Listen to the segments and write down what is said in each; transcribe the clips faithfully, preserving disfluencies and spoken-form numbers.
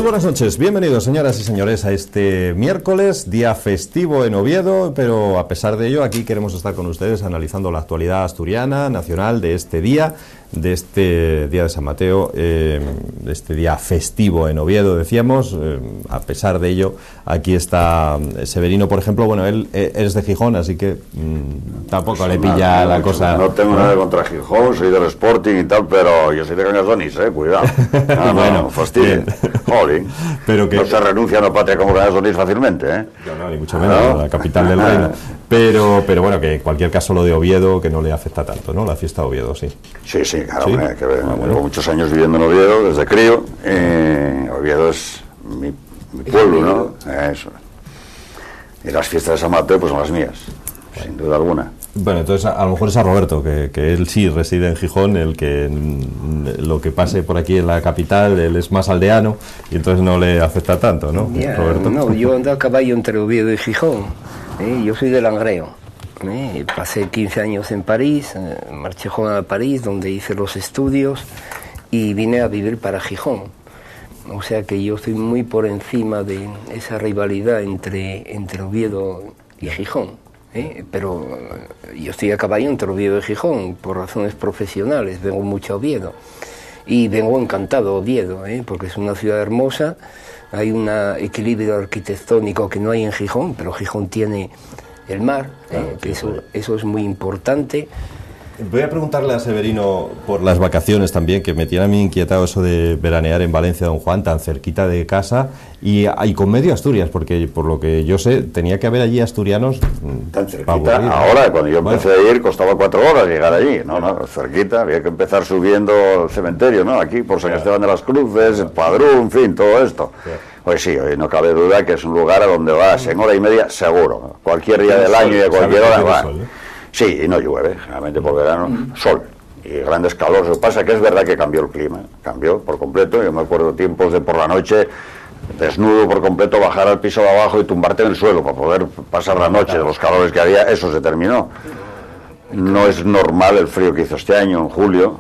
buenas noches, bienvenidos señoras y señores a este miércoles, día festivo en Oviedo, pero a pesar de ello aquí queremos estar con ustedes analizando la actualidad asturiana, nacional de este día, de este día de San Mateo, eh, de este día festivo en Oviedo, decíamos. Eh, a pesar de ello, aquí está Severino, por ejemplo. Bueno, él eh, es de Gijón, así que mmm, tampoco pues le pilla no, la mucho, cosa. No tengo nada contra Gijón, soy del Sporting y tal, pero yo soy de Cangas eh, cuidado. No, bueno, no, fastidio. Jolín. Pero que no se renuncia a una patria como Cangas fácilmente, ¿eh? No, no, ni mucho menos, ¿no? La capital del reino. Pero, pero bueno, que en cualquier caso lo de Oviedo, que no le afecta tanto, ¿no? La fiesta de Oviedo, sí. Sí, sí, claro, ¿sí? Eh, que ah, bueno. Llevo muchos años viviendo en Oviedo, desde crío. Eh, Oviedo es mi, mi pueblo, ¿no? Eso. Y las fiestas de San Mateo, pues son las mías, bueno. Sin duda alguna. Bueno, entonces a, a lo mejor es a Roberto, que, que él sí reside en Gijón, el que mm, lo que pase por aquí en la capital, él es más aldeano, y entonces no le afecta tanto, ¿no? Yeah, Roberto. No, yo ando a caballo entre Oviedo y Gijón, ¿eh? Yo soy de Langreo. ¿eh? Pasé quince años en París, eh, marché a París, donde hice los estudios, y vine a vivir para Gijón. O sea que yo estoy muy por encima de esa rivalidad entre, entre Oviedo y Gijón. ¿Eh? Pero yo estoy a caballo entre Oviedo y Gijón por razones profesionales, vengo mucho a Oviedo y vengo encantado a Oviedo, ¿eh? Porque es una ciudad hermosa, hay un equilibrio arquitectónico que no hay en Gijón, pero Gijón tiene el mar, ¿eh? Ah, que eso, eso es muy importante. Voy a preguntarle a Severino por las vacaciones también, que me tiene a mí inquietado eso de veranear en Valencia, Don Juan, tan cerquita de casa y, y con medio Asturias, porque por lo que yo sé, tenía que haber allí asturianos tan cerquita. Aburrir, ¿no? Ahora, cuando yo empecé bueno. a ir, costaba cuatro horas llegar allí, no, no, cerquita, había que empezar subiendo el cementerio, ¿no? Aquí por San claro. Esteban de las Cruces, el Padrón, en fin, todo esto. Claro. Pues sí, hoy no cabe duda que es un lugar a donde vas en hora y media seguro, cualquier día del año y a cualquier hora va. Sol, ¿eh? Sí, y no llueve, generalmente por verano, mm. sol y grandes calores. Lo que pasa es que es verdad que cambió el clima, cambió por completo. Yo me acuerdo tiempos de por la noche, desnudo por completo, bajar al piso de abajo y tumbarte en el suelo para poder pasar la noche de los calores que había. Eso se terminó. No es normal el frío que hizo este año, en julio,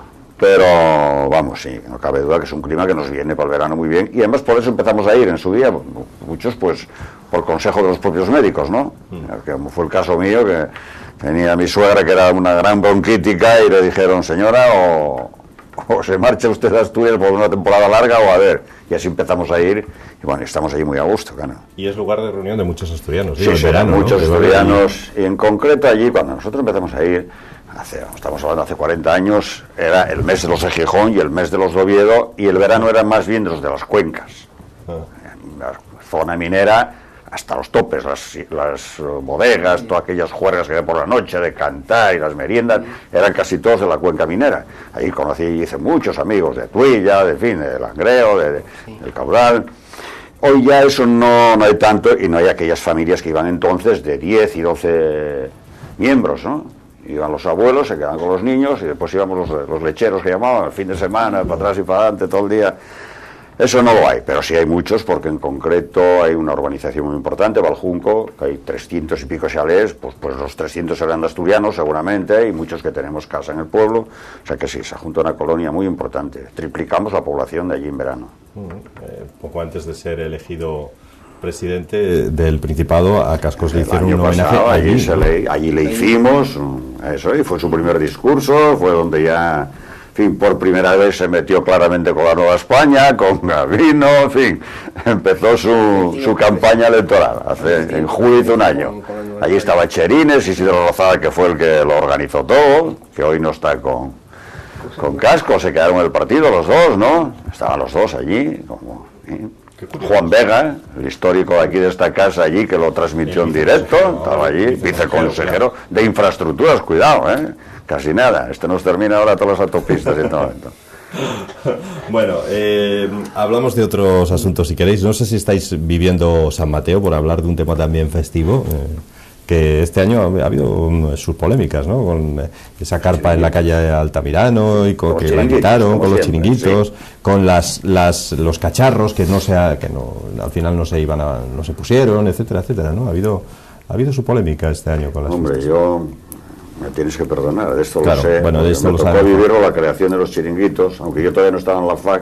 pero vamos, sí, no cabe duda que es un clima que nos viene para el verano muy bien. Y además por eso empezamos a ir en su día, muchos pues por consejo de los propios médicos, ¿no? Mm. Como fue el caso mío, que tenía a mi suegra que era una gran bronquítica y le dijeron, señora, o, o se marcha usted a Asturias por una temporada larga o a ver. Y así empezamos a ir y bueno, estamos allí muy a gusto, claro. Y es lugar de reunión de muchos asturianos. Sí, sí, verano, muchos ¿no? asturianos. Y en concreto allí, cuando nosotros empezamos a ir, hace, estamos hablando hace cuarenta años, era el mes de los de Gijón y el mes de los de Oviedo, y el verano era más bien de los de las cuencas. Ah. En la zona minera, hasta los topes, las, las bodegas, todas aquellas juergas que había por la noche de cantar y las meriendas, eran casi todos de la cuenca minera. Ahí conocí y hice muchos amigos de Tuilla, de, en fin, de Langreo, de, de, del Caudal. Hoy ya eso no, no hay tanto, y no hay aquellas familias que iban entonces de diez y doce miembros, ¿no? Iban los abuelos, se quedaban con los niños, y después íbamos los, los lecheros que llamaban, el fin de semana, para atrás y para adelante, todo el día. Eso no lo hay, pero sí hay muchos, porque en concreto hay una urbanización muy importante, Valjunco, que hay trescientos y pico chalés, pues, pues los trescientos serán de asturianos seguramente, y muchos que tenemos casa en el pueblo, o sea que sí, se junta una colonia muy importante, triplicamos la población de allí en verano. Uh-huh. eh, poco antes de ser elegido presidente del Principado, a Cascos le hicieron un homenaje. Pasado, allí, allí, se le, allí le hicimos, eso, y fue su primer discurso, fue donde ya... En fin, por primera vez se metió claramente con la Nueva España, con Gavino, en fin, empezó su, su campaña electoral, hace, en julio hizo un año. Allí estaba Cherines, Isidro Lozada, que fue el que lo organizó todo, que hoy no está con, con Casco, se quedaron en el partido los dos, ¿no? Estaban los dos allí, como... ¿eh? Juan Vega, el histórico de aquí de esta casa allí, que lo transmitió en directo, estaba allí, viceconsejero de infraestructuras, cuidado, ¿eh? Casi nada, esto nos termina ahora todas las autopistas en todo momento. Bueno, eh, hablamos de otros asuntos si queréis. No sé si estáis viviendo San Mateo, por hablar de un tema también festivo, eh, que este año ha habido sus polémicas, ¿no? Con esa carpa en la calle Altamirano y con, que la quitaron, con los chiringuitos, sí. Con las, las los cacharros que no se que no al final no se iban a, no se pusieron, etcétera, etcétera, ¿no? Ha habido ha habido su polémica este año con las Hombre, fiestas. yo me tienes que perdonar, de esto claro, lo sé. Bueno, de esto me lo tocó sabe. vivirlo, la creación de los chiringuitos, aunque yo todavía no estaba en la F A C,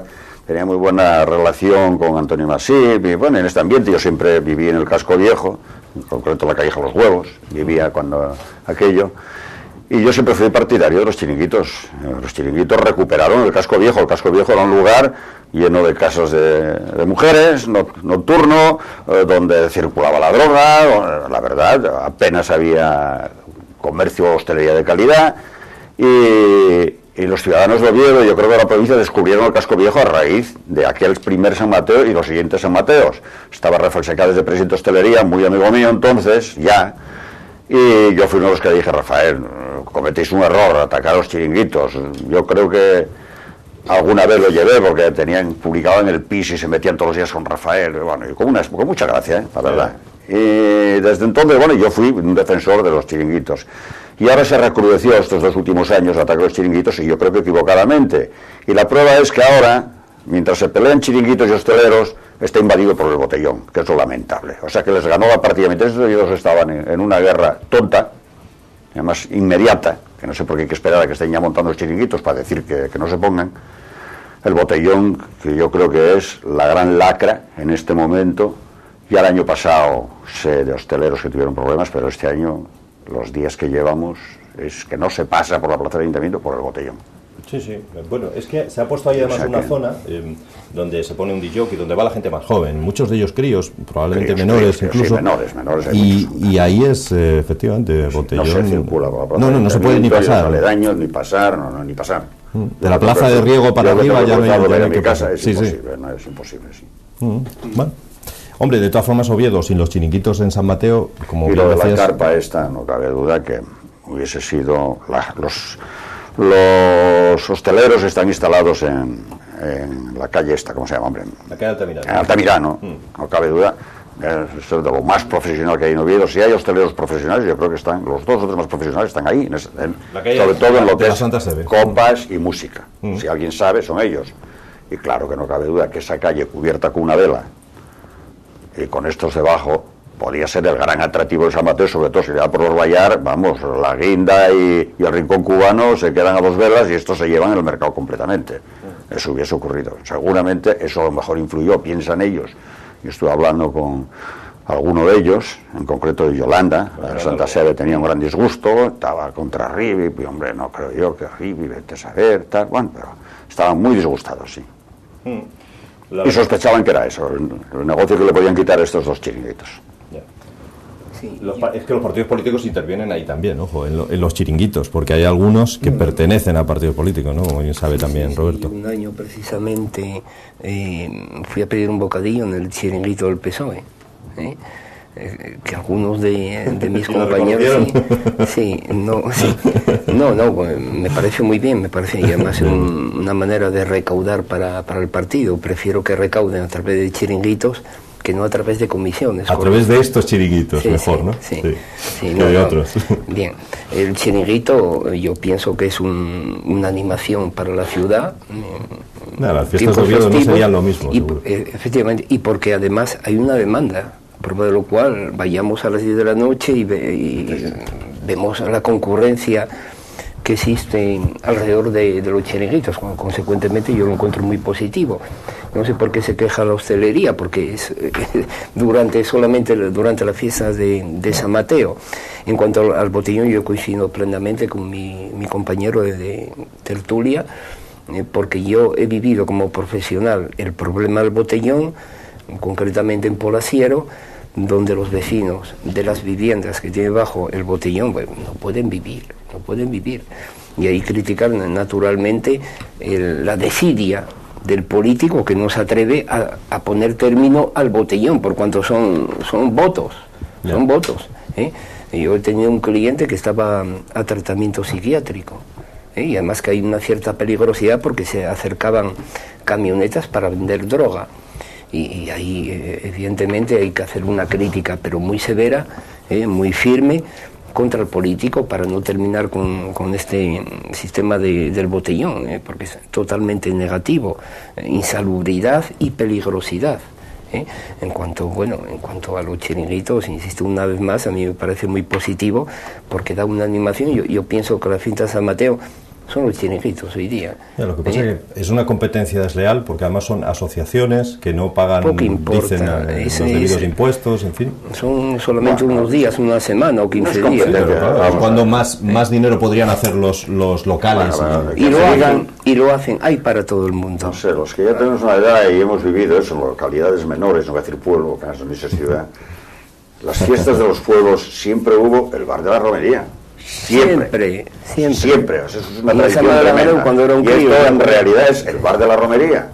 tenía muy buena relación con Antonio Masip, y bueno, en este ambiente yo siempre viví en el Casco Viejo, en concreto la Calleja Los Huevos, vivía cuando aquello, y yo siempre fui partidario de los chiringuitos. Los chiringuitos recuperaron el Casco Viejo. El Casco Viejo era un lugar lleno de casas de, de mujeres, no, nocturno, eh, donde circulaba la droga, la verdad, apenas había comercio o hostelería de calidad, y, y los ciudadanos de Oviedo, yo creo que de la provincia, descubrieron el Casco Viejo a raíz de aquel primer San Mateo y los siguientes San Mateos. Estaba Rafael Secades de presidente de hostelería, muy amigo mío entonces, ya, y yo fui uno de los que le dije: Rafael, cometéis un error, atacar a los chiringuitos. Yo creo que alguna vez lo llevé porque tenían publicado en el P I S y se metían todos los días con Rafael, bueno, y con, una, con mucha gracia, ¿eh? La verdad. Y desde entonces, bueno, yo fui un defensor de los chiringuitos. Y ahora se recrudeció estos dos últimos años el ataque a los chiringuitos, y yo creo que equivocadamente. Y la prueba es que ahora, mientras se pelean chiringuitos y hosteleros, está invadido por el botellón, que es lo lamentable. O sea que les ganó la partida. Mientras ellos estaban en, en una guerra tonta, además inmediata, que no sé por qué hay que esperar a que estén ya montando los chiringuitos para decir que, que no se pongan, el botellón, que yo creo que es la gran lacra en este momento. Ya el año pasado sé de hosteleros que tuvieron problemas, pero este año, los días que llevamos, es que no se pasa por la plaza del Ayuntamiento por el botellón. Sí, sí. Bueno, es que se ha puesto ahí además o sea una que... zona eh, donde se pone un disc y donde va la gente más joven, muchos de ellos críos, probablemente críos, menores críos, incluso. Sí, menores, menores. Y, y ahí es eh, efectivamente botellón. No se circula por la plaza. No, no, no se puede ni pasar. Aledaños, ni pasar, no, no, ni pasar. De la plaza de Riego para arriba ya no hay, en mi casa, es sí, imposible, sí. No, es imposible, sí. Mm, bueno. Hombre, de todas formas, Oviedo, sin los chiringuitos en San Mateo, como y lo de decías... la carpa esta, no cabe duda que hubiese sido... La, los, los hosteleros están instalados en, en la calle esta, ¿cómo se llama, hombre? La calle Altamirano. En Altamirano, mm. no cabe duda. Es de lo más profesional que hay en Oviedo. Si hay hosteleros profesionales, yo creo que están, los dos otros más profesionales están ahí, en, en, sobre todo en lo que es copas y música. Mm. Si alguien sabe, son ellos. Y claro que no cabe duda que esa calle cubierta con una vela y con estos debajo podía ser el gran atractivo de San Mateo, sobre todo si le da por los Vallar, vamos, la Guinda y, y el Rincón Cubano se quedan a dos velas y estos se llevan el mercado completamente. Mm. Eso hubiese ocurrido. Seguramente eso a lo mejor influyó, piensan ellos. Yo estuve hablando con alguno de ellos, en concreto de Yolanda, la de Santa Sede tenía un gran disgusto, estaba contra Rivi, y hombre, no creo yo que Rivi, vete a saber, tal, bueno, pero estaban muy disgustados, sí. Mm. La y sospechaban que era eso, el, el negocio que le podían quitar a estos dos chiringuitos. Yeah. Sí, los, es que los partidos políticos intervienen ahí también, ojo, en, lo, en los chiringuitos, porque hay algunos que mm. pertenecen a partidos políticos, ¿no? Como bien sabe también sí, Roberto. Un año precisamente eh, fui a pedir un bocadillo en el chiringuito del P S O E, ¿eh? Eh, que algunos de, de mis compañeros sí, sí, no, sí, no, no, me parece muy bien, me parece, y además es un, una manera de recaudar para, para el partido. Prefiero que recauden a través de chiringuitos que no a través de comisiones. A través de estos chiringuitos, sí, mejor, sí, ¿no? Sí, sí. sí que no, de no. otros. Bien, el chiringuito yo pienso que es un, una animación para la ciudad. No, las fiestas de Oviedo no serían lo mismo, y, seguro. Efectivamente, y porque además hay una demanda, por lo cual vayamos a las diez de la noche y, ve, y vemos la concurrencia que existe alrededor de, de los chiringuitos. Consecuentemente yo lo encuentro muy positivo. No sé por qué se queja la hostelería, porque es durante solamente durante las fiestas de, de San Mateo. En cuanto al, al botellón, yo coincido plenamente con mi, mi compañero de, de tertulia, eh, porque yo he vivido como profesional el problema del botellón, concretamente en Polasiero, donde los vecinos de las viviendas que tienen bajo el botellón, bueno, no pueden vivir, no pueden vivir. Y ahí critican naturalmente el, la desidia del político que no se atreve a, a poner término al botellón, por cuanto son, son votos, yeah. son votos. ¿eh? Yo he tenido un cliente que estaba a tratamiento psiquiátrico, ¿eh? y además que hay una cierta peligrosidad porque se acercaban camionetas para vender droga. Y, y ahí eh, evidentemente hay que hacer una crítica, pero muy severa, eh, muy firme, contra el político para no terminar con, con este sistema de, del botellón, eh, porque es totalmente negativo, eh, insalubridad y peligrosidad. Eh. En cuanto, bueno, en cuanto a los chiringuitos, insisto una vez más, a mí me parece muy positivo porque da una animación. Yo, yo pienso que la finta San Mateo son los chiringuitos hoy día. Ya, lo que pasa eh, es que es una competencia desleal porque además son asociaciones que no pagan, dicen, eh, es, los debidos es, impuestos, en fin. Son solamente bueno, unos días, una semana o quince no días. Pero, claro, es cuando más, más dinero podrían hacer los, los locales. Bueno, bueno, y, y, lo hacen, y lo hacen, hay para todo el mundo. No sé, los que ya tenemos una edad y hemos vivido eso en localidades menores, no voy a decir pueblo, que no es ciudad. Las fiestas de los pueblos siempre hubo el bar de la romería. Siempre, siempre, siempre. siempre. O sea, eso es una tradición tremenda. Cuando era un y crío, esto en realidad es el bar de la romería.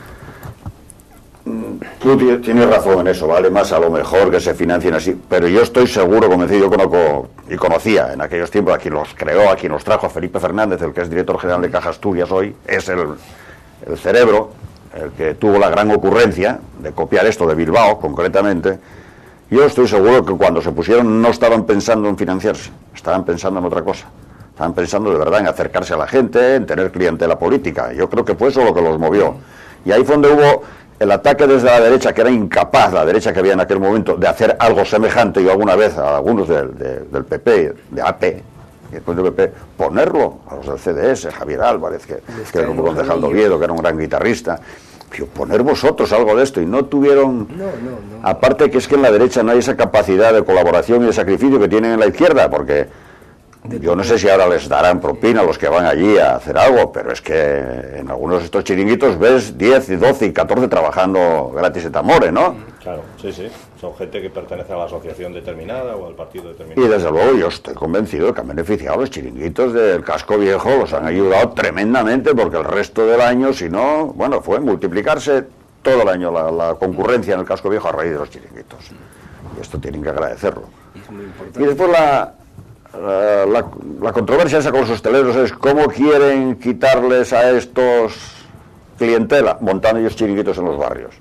Tú tienes razón en eso, vale más a lo mejor que se financien así, pero yo estoy seguro, convencido, yo conozco y conocía en aquellos tiempos a quien los creó, a quien los trajo, a Felipe Fernández, el que es director general de Caja Asturias hoy, es el, el cerebro, el que tuvo la gran ocurrencia de copiar esto de Bilbao, concretamente. Yo estoy seguro que cuando se pusieron no estaban pensando en financiarse, estaban pensando en otra cosa. Estaban pensando de verdad en acercarse a la gente, en tener clientela política. Yo creo que fue eso lo que los movió. Y ahí fue donde hubo el ataque desde la derecha, que era incapaz, la derecha que había en aquel momento, de hacer algo semejante. Yo alguna vez a algunos del, de, del P P, de A P, después del P P, ponerlo, a los del C D S, Javier Álvarez, que, que era un concejal de Oviedo, que era un gran guitarrista. Pero poner vosotros algo de esto, y no tuvieron... No, no, no. Aparte que es que en la derecha no hay esa capacidad de colaboración y de sacrificio que tienen en la izquierda, porque yo no sé si ahora les darán propina a los que van allí a hacer algo, pero es que en algunos de estos chiringuitos ves diez, doce y catorce trabajando gratis et amore, ¿no? Claro, sí, sí. Son gente que pertenece a la asociación determinada o al partido determinado. Y desde luego yo estoy convencido de que han beneficiado los chiringuitos del casco viejo, los han ayudado tremendamente, porque el resto del año, si no, bueno, fue multiplicarse todo el año la, la concurrencia en el casco viejo a raíz de los chiringuitos. Y esto tienen que agradecerlo. Y después la, la, la, la controversia esa con los hosteleros es cómo quieren quitarles a estos clientela, montando ellos chiringuitos en los barrios.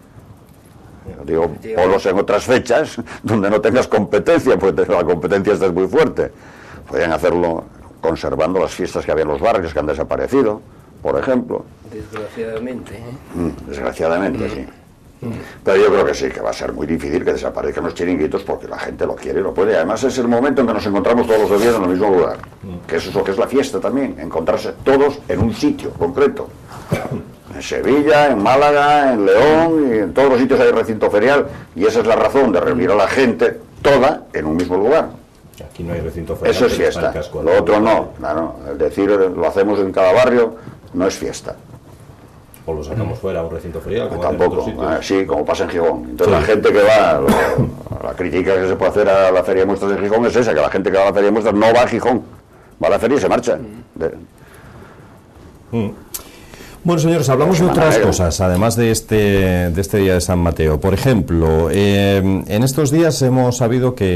Digo, polos en otras fechas donde no tengas competencia, porque la competencia esta es muy fuerte. Podrían hacerlo conservando las fiestas que había en los barrios que han desaparecido, por ejemplo. Desgraciadamente, ¿eh? Mm, desgraciadamente, mm. sí. Mm. Pero yo creo que sí, que va a ser muy difícil que desaparezcan los chiringuitos porque la gente lo quiere y lo puede. Además es el momento en que nos encontramos todos los días en el mismo lugar. Mm. Que eso es lo que es la fiesta también, encontrarse todos en un sitio concreto. En Sevilla, en Málaga, en León, y en todos los sitios hay recinto ferial, y esa es la razón de reunir a la gente toda en un mismo lugar. Aquí no hay recinto ferial. Eso es fiesta, lo otro no, no, no, el decir lo hacemos en cada barrio no es fiesta. O lo sacamos fuera a un recinto ferial, como tampoco, ah, sí, como pasa en Gijón. Entonces sí. La gente que va, lo, la crítica que se puede hacer a la feria de muestras de Gijón es esa, que la gente que va a la feria de muestras no va a Gijón, va a la feria y se marcha. De... Mm. Bueno, señores, hablamos de otras cosas, además de este, de este Día de San Mateo. Por ejemplo, eh, en estos días hemos sabido que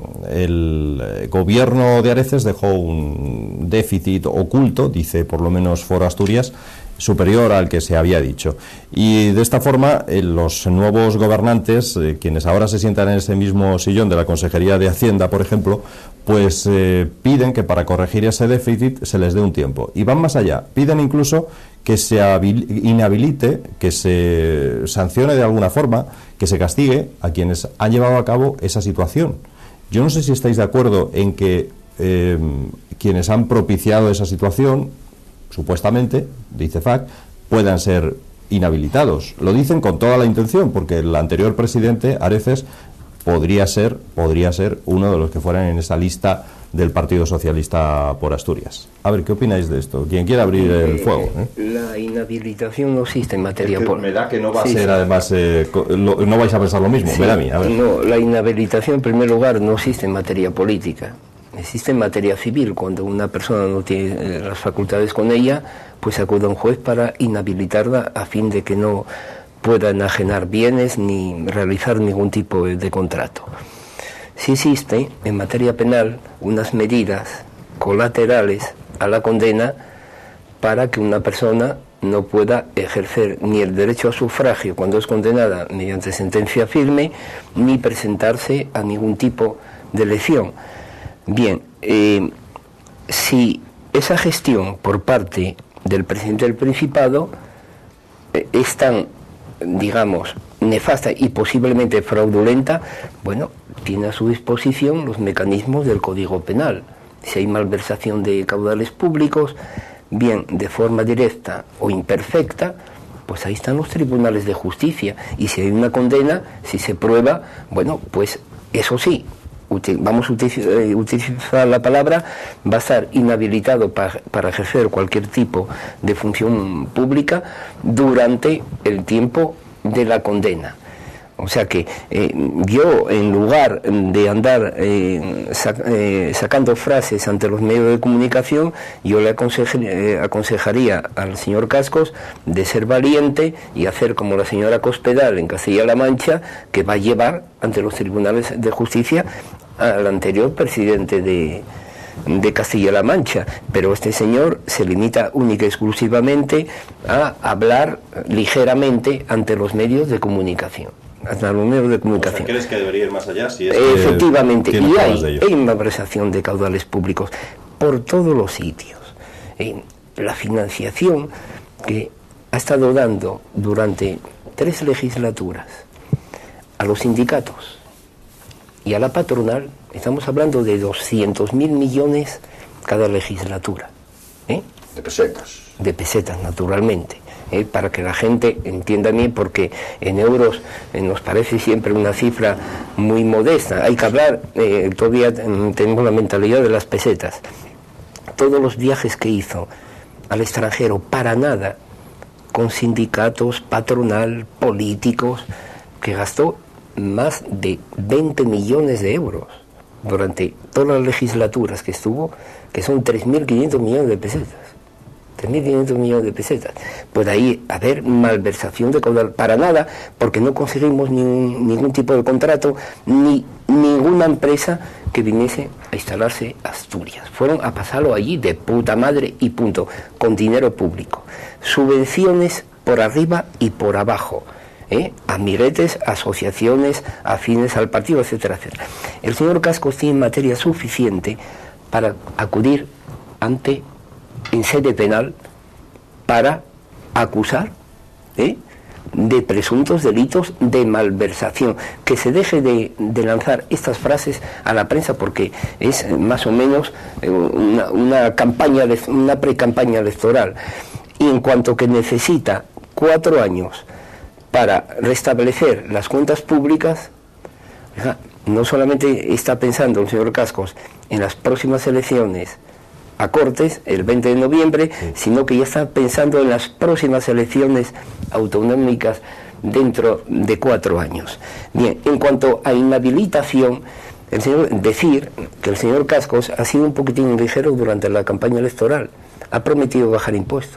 el gobierno de Areces dejó un déficit oculto, dice por lo menos Foro Asturias, superior al que se había dicho. Y de esta forma, eh, los nuevos gobernantes, eh, quienes ahora se sientan en ese mismo sillón de la Consejería de Hacienda, por ejemplo, pues eh, piden que para corregir ese déficit se les dé un tiempo. Y van más allá, piden incluso que se inhabilite, que se sancione de alguna forma, que se castigue a quienes han llevado a cabo esa situación. Yo no sé si estáis de acuerdo en que eh, quienes han propiciado esa situación, supuestamente, dice F A C, puedan ser inhabilitados. Lo dicen con toda la intención, porque el anterior presidente, Areces, podría ser, podría ser uno de los que fueran en esa lista del Partido Socialista por Asturias. A ver, ¿qué opináis de esto? Quien quiera abrir el fuego. ¿eh? La inhabilitación no existe en materia política. Me da que no va a sí, ser, sí. además, eh, lo, no vais a pensar lo mismo, sí. me da a mí. A ver. No, la inhabilitación, en primer lugar, no existe en materia política. Existe en materia civil. Cuando una persona no tiene las facultades con ella, pues acude a un juez para inhabilitarla a fin de que no pueda enajenar bienes ni realizar ningún tipo de, de contrato. Sí existe en materia penal unas medidas colaterales a la condena para que una persona no pueda ejercer ni el derecho a sufragio cuando es condenada mediante sentencia firme, ni presentarse a ningún tipo de elección. Bien, eh, si esa gestión por parte del presidente del Principado eh, es tan, digamos, nefasta y posiblemente fraudulenta, bueno, tiene a su disposición los mecanismos del Código Penal. si hay malversación de caudales públicos, bien de forma directa o imperfecta, pues ahí están los tribunales de justicia, y si hay una condena, si se prueba, bueno, pues eso sí, vamos a utilizar la palabra, va a estar inhabilitado para, para ejercer cualquier tipo de función pública durante el tiempo de la condena. O sea que eh, yo, en lugar de andar eh, sac eh, sacando frases ante los medios de comunicación, yo le eh, aconsejaría al señor Cascos de ser valiente y hacer como la señora Cospedal en Castilla-La Mancha, que va a llevar ante los tribunales de justicia al anterior presidente de, de Castilla-La Mancha. Pero este señor se limita única y exclusivamente a hablar ligeramente ante los medios de comunicación. Hasta los medios de comunicación. O sea, ¿crees que debería ir más allá? Si es Efectivamente, que y hay, hay malversación de caudales públicos por todos los sitios. Eh, la financiación que ha estado dando durante tres legislaturas a los sindicatos y a la patronal, estamos hablando de doscientos mil millones cada legislatura. ¿eh? De pesetas. De pesetas, naturalmente. Eh, para que la gente entienda bien, porque en euros eh, nos parece siempre una cifra muy modesta. Hay que hablar, eh, todavía tenemos la mentalidad de las pesetas. Todos los viajes que hizo al extranjero, para nada, con sindicatos, patronal, políticos, que gastó más de veinte millones de euros durante todas las legislaturas que estuvo, que son tres mil quinientos millones de pesetas. tres mil quinientos millones de pesetas. Puede ahí haber malversación de caudal para nada, porque no conseguimos ni, ningún tipo de contrato, ni ninguna empresa que viniese a instalarse a Asturias. Fueron a pasarlo allí de puta madre y punto, con dinero público. Subvenciones por arriba y por abajo, ¿eh? amiguetes, asociaciones afines al partido, etcétera, etcétera. El señor Cascos tiene materia suficiente para acudir ante en sede penal para acusar ¿eh? de presuntos delitos de malversación. Que se deje de, de lanzar estas frases a la prensa, porque es más o menos una, una campaña, una pre-campaña electoral. Y en cuanto que necesita cuatro años para restablecer las cuentas públicas, no solamente está pensando el señor Cascos en las próximas elecciones a Cortes, el veinte de noviembre, sí. sino que ya está pensando en las próximas elecciones autonómicas dentro de cuatro años. Bien, en cuanto a inhabilitación, el señor, decir que el señor Cascos ha sido un poquitín ligero durante la campaña electoral. Ha prometido bajar impuestos.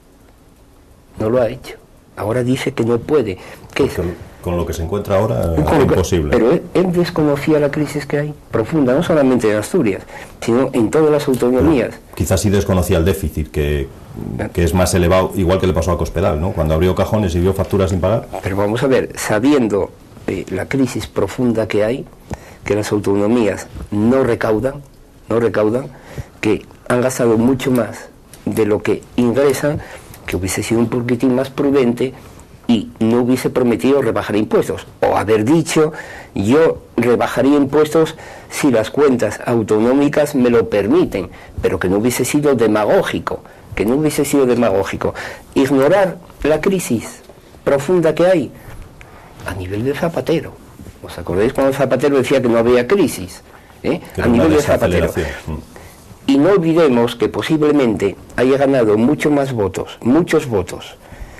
No lo ha hecho. Ahora dice que no puede. ¿Qué es? Con lo que se encuentra ahora es imposible. Pero él, él desconocía la crisis que hay, profunda, no solamente en Asturias, sino en todas las autonomías. Pero quizás sí desconocía el déficit, que, que es más elevado, igual que le pasó a Cospedal, ¿no? Cuando abrió cajones y vio facturas sin pagar. Pero vamos a ver, sabiendo eh, la crisis profunda que hay, que las autonomías no recaudan, no recaudan, que han gastado mucho más de lo que ingresan, que hubiese sido un poquitín más prudente y no hubiese prometido rebajar impuestos, o haber dicho yo rebajaría impuestos si las cuentas autonómicas me lo permiten, pero que no hubiese sido demagógico, que no hubiese sido demagógico. Ignorar la crisis profunda que hay a nivel de Zapatero. ¿Os acordáis cuando Zapatero decía que no había crisis? ¿Eh? A nivel de Zapatero. Y no olvidemos que posiblemente haya ganado mucho más votos, muchos votos,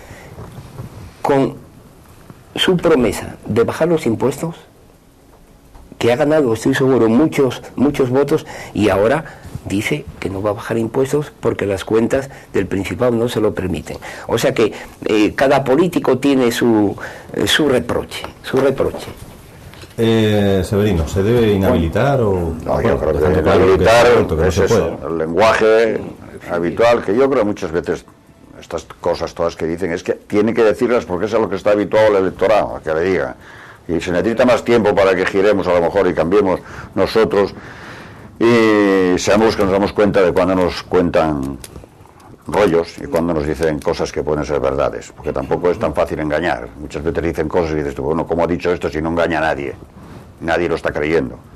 con su promesa de bajar los impuestos, que ha ganado, estoy seguro, muchos, muchos votos, y ahora dice que no va a bajar impuestos porque las cuentas del Principado no se lo permiten. O sea que eh, cada político tiene su, eh, su reproche, su reproche. Eh, Severino, ¿se debe inhabilitar o...? No, yo creo que inhabilitar es eso, el lenguaje habitual, que yo creo muchas veces estas cosas todas que dicen es que tiene que decirlas porque es a lo que está habituado el electorado, a que le diga. Y se necesita más tiempo para que giremos a lo mejor y cambiemos nosotros y seamos que nos damos cuenta de cuando nos cuentan rollos y cuando nos dicen cosas que pueden ser verdades, porque tampoco es tan fácil engañar. Muchas veces dicen cosas y dices tú, bueno, ¿cómo ha dicho esto si no engaña a nadie? Nadie lo está creyendo.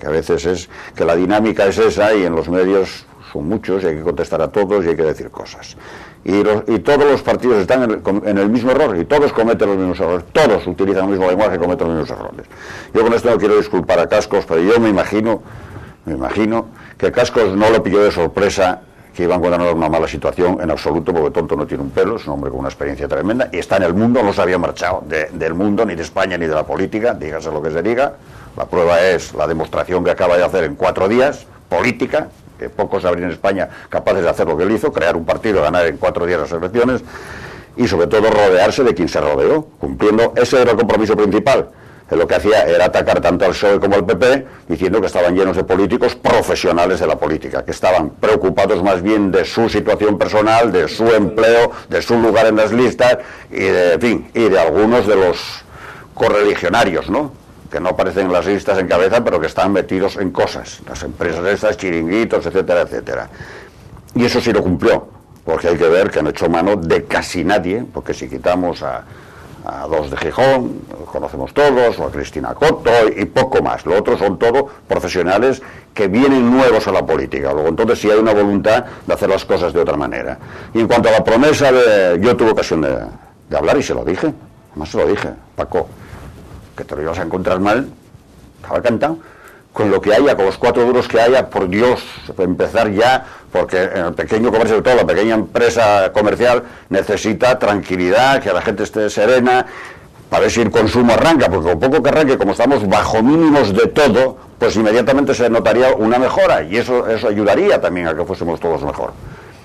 que a veces es que la dinámica es esa y en los medios son muchos y hay que contestar a todos y hay que decir cosas. Y, los, y todos los partidos están en el, en el mismo error y todos cometen los mismos errores, todos utilizan el mismo lenguaje y cometen los mismos errores. Yo con esto no quiero disculpar a Cascos, pero yo me imagino, me imagino que Cascos no lo pilló de sorpresa que iba a encontrar una mala situación en absoluto, porque tonto no tiene un pelo, es un hombre con una experiencia tremenda y está en el mundo, no se había marchado de, del mundo, ni de España, ni de la política, dígase lo que se diga. La prueba es la demostración que acaba de hacer en cuatro días, política, que pocos habrían en España capaces de hacer lo que él hizo, crear un partido, ganar en cuatro días las elecciones, y sobre todo rodearse de quien se rodeó, cumpliendo, ese era el compromiso principal. Él lo que hacía era atacar tanto al P S O E como al P P, diciendo que estaban llenos de políticos profesionales de la política, que estaban preocupados más bien de su situación personal, de su empleo, de su lugar en las listas, y de, en fin, y de algunos de los correligionarios, ¿no?, que no aparecen en las listas en cabeza, pero que están metidos en cosas, las empresas estas, chiringuitos, etcétera, etcétera. Y eso sí lo cumplió, porque hay que ver que no echó mano de casi nadie, porque si quitamos a, a dos de Gijón, conocemos todos, o a Cristina Coto, y poco más. Lo otro son todos profesionales que vienen nuevos a la política. Luego, entonces sí hay una voluntad de hacer las cosas de otra manera. Y en cuanto a la promesa de... Yo tuve ocasión de, de hablar y se lo dije, además se lo dije, Paco, que te lo ibas a encontrar mal, estaba cantado, con lo que haya, con los cuatro duros que haya, por Dios, empezar ya, porque en el pequeño comercio, sobre todo la pequeña empresa comercial, necesita tranquilidad, que la gente esté serena, para ver si el consumo arranca, porque con poco que arranque, como estamos bajo mínimos de todo, pues inmediatamente se notaría una mejora, y eso, eso ayudaría también a que fuésemos todos mejor.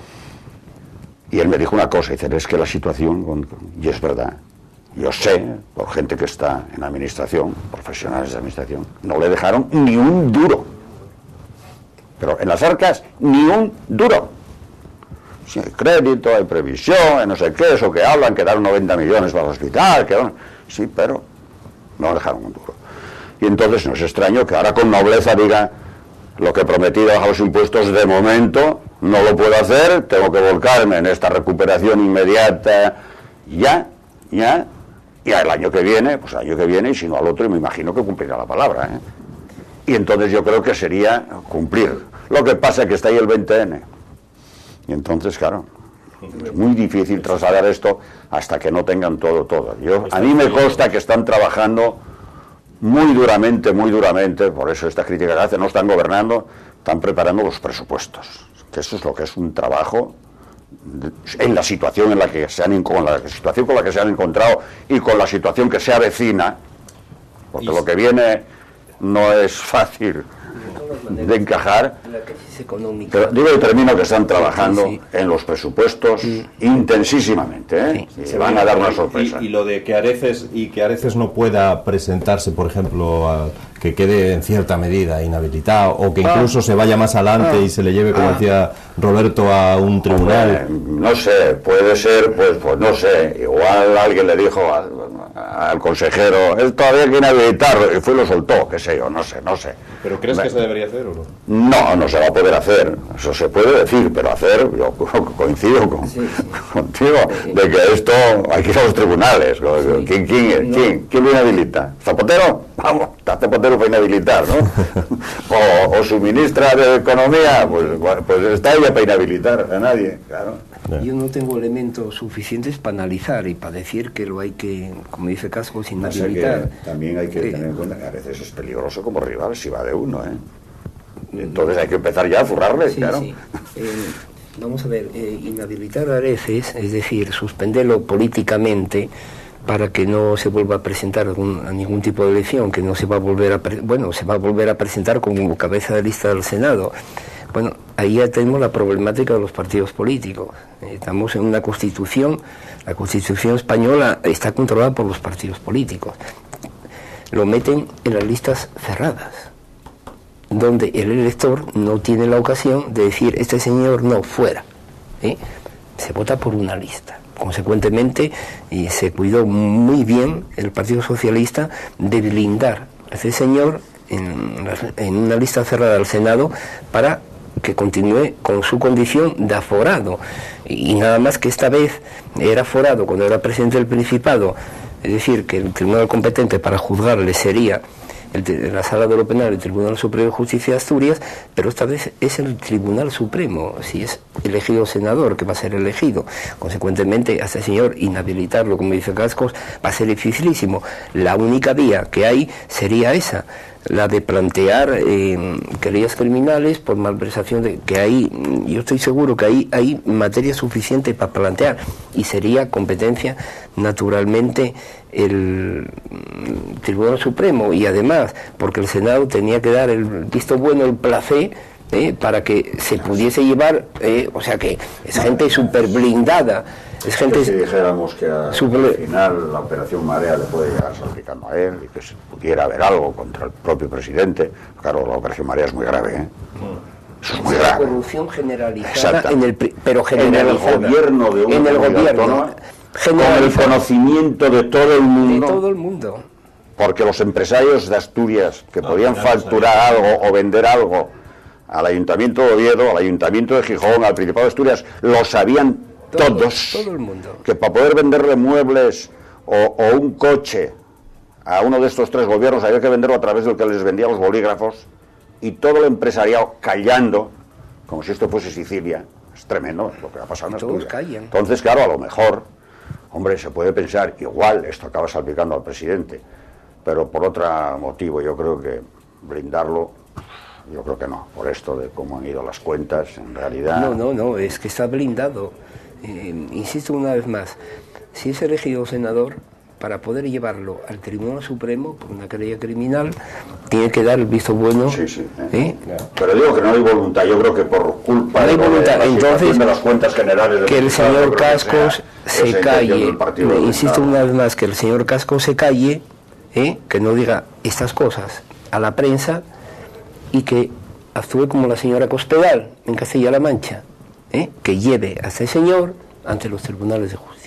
Y él me dijo una cosa, dice, es que la situación, y es verdad, yo sé, por gente que está en administración, profesionales de administración, no le dejaron ni un duro. Pero en las arcas, ni un duro. Si hay crédito, hay previsión, hay no sé qué, eso que hablan, que dan noventa millones para el hospital, que dan... Sí, pero no dejaron un duro. Y entonces no es extraño que ahora con nobleza diga lo que prometí de bajar los impuestos de momento, no lo puedo hacer, tengo que volcarme en esta recuperación inmediata, ya, ya, y el año que viene, pues el año que viene, y si no al otro, y me imagino que cumplirá la palabra, ¿eh? Y entonces yo creo que sería cumplir. Lo que pasa es que está ahí el veinte ene. Y entonces, claro, es muy difícil trasladar esto hasta que no tengan todo, todo. Yo, a mí me consta que están trabajando muy duramente, muy duramente, por eso esta crítica que hacen, no están gobernando, están preparando los presupuestos. Que eso es lo que es un trabajo en la situación en la que se han con la situación con la que se han encontrado y con la situación que se avecina, porque lo que viene no es fácil de encajar. Pero digo y termino que están trabajando sí, sí. en los presupuestos sí. intensísimamente, ¿eh? Sí. Y se van a dar una sorpresa. Y, y lo de que Areces y que Areces no pueda presentarse, por ejemplo, a, que quede en cierta medida inhabilitado o que incluso ah. se vaya más adelante ah. y se le lleve, como ah. decía Roberto, a un tribunal. Hombre, no sé, puede ser, pues, pues no sé. Igual alguien le dijo al, al consejero, él todavía hay que inhabilitarlo y fue y lo soltó, qué sé yo, no sé, no sé. ¿Pero crees Me... que se debería hacer o no? No, no se va a poder hacer, eso se puede decir, pero hacer, yo coincido con, sí, sí. contigo, de que esto hay que ir a los tribunales. Sí. ¿Quién, quién, no. ¿quién, ¿Quién lo inhabilita? ¿Zapatero? Vamos, está Zapatero para inhabilitar, ¿no? o, o su ministra de Economía, pues, pues está ella para inhabilitar a nadie, claro. Yo no tengo elementos suficientes para analizar y para decir que lo hay que, como dice Cascos, inhabilitar. O sea que también hay que sí. tener en cuenta que a veces es peligroso como rival si va de uno, ¿eh? Entonces hay que empezar ya a furrarle, sí, claro. Sí. Eh, vamos a ver, eh, inhabilitar a Areces, es decir, suspenderlo políticamente para que no se vuelva a presentar algún, a ningún tipo de elección, que no se va a volver a, bueno, se va a volver a presentar como cabeza de lista del Senado. Bueno, ahí ya tenemos la problemática de los partidos políticos. Estamos en una constitución, la constitución española está controlada por los partidos políticos. Lo meten en las listas cerradas, donde el elector no tiene la ocasión de decir, este señor no, fuera. ¿eh? Se vota por una lista. Consecuentemente, y se cuidó muy bien el Partido Socialista de blindar a ese señor en, en una lista cerrada del Senado para que continúe con su condición de aforado. Y, y nada más que esta vez era aforado cuando era presidente del Principado, es decir, que el tribunal competente para juzgarle sería el, la Sala de lo Penal del Tribunal Superior de Justicia de Asturias, pero esta vez es el Tribunal Supremo, si es elegido senador, que va a ser elegido. Consecuentemente, a este señor inhabilitarlo, como dice Cascos, va a ser dificilísimo. La única vía que hay sería esa, la de plantear eh, querellas criminales por malversación, de que hay, yo estoy seguro que hay, hay materia suficiente para plantear, y sería competencia naturalmente el Tribunal Supremo, y además porque el Senado tenía que dar el visto bueno, el placé, eh, para que se pudiese llevar, eh, o sea que es gente súper blindada. Es gente, si dijéramos que a, super... al final la operación Marea le puede llegar salpicando a él y que se pudiera haber algo contra el propio presidente, claro, la operación Marea es muy grave, ¿eh? Eso es muy es grave. Corrupción generalizada, en el, pero generalizada en el gobierno de una en el gobierno autónoma, con el conocimiento de todo el mundo. De todo el mundo. Porque los empresarios de Asturias que no, podían facturar algo o vender algo al Ayuntamiento de Oviedo, al Ayuntamiento de Gijón, al Principado de Asturias, lo sabían todos, todo el mundo. Que para poder venderle muebles o, o un coche a uno de estos tres gobiernos había que venderlo a través del que les vendía los bolígrafos, y todo el empresariado callando, como si esto fuese Sicilia. Es tremendo lo que va a pasar en Asturias. Callan. Entonces, claro, a lo mejor, hombre, se puede pensar, igual esto acaba salpicando al presidente, pero por otro motivo, yo creo que blindarlo, yo creo que no, por esto de cómo han ido las cuentas, en realidad... No, no, no, es que está blindado. Eh, insisto una vez más, si es elegido senador, para poder llevarlo al Tribunal Supremo por una querella criminal, tiene que dar el visto bueno. Sí, sí. ¿Eh? ¿Eh? Pero digo que no hay voluntad, yo creo que por culpa no hay voluntad. de, la Entonces, de las cuentas generales... Que el señor Cascos se calle, me insisto una vez más, que el señor Cascos se calle, ¿eh? Que no diga estas cosas a la prensa, y que actúe como la señora Cospedal en Castilla-La Mancha, ¿eh? Que lleve a este señor ante los tribunales de justicia.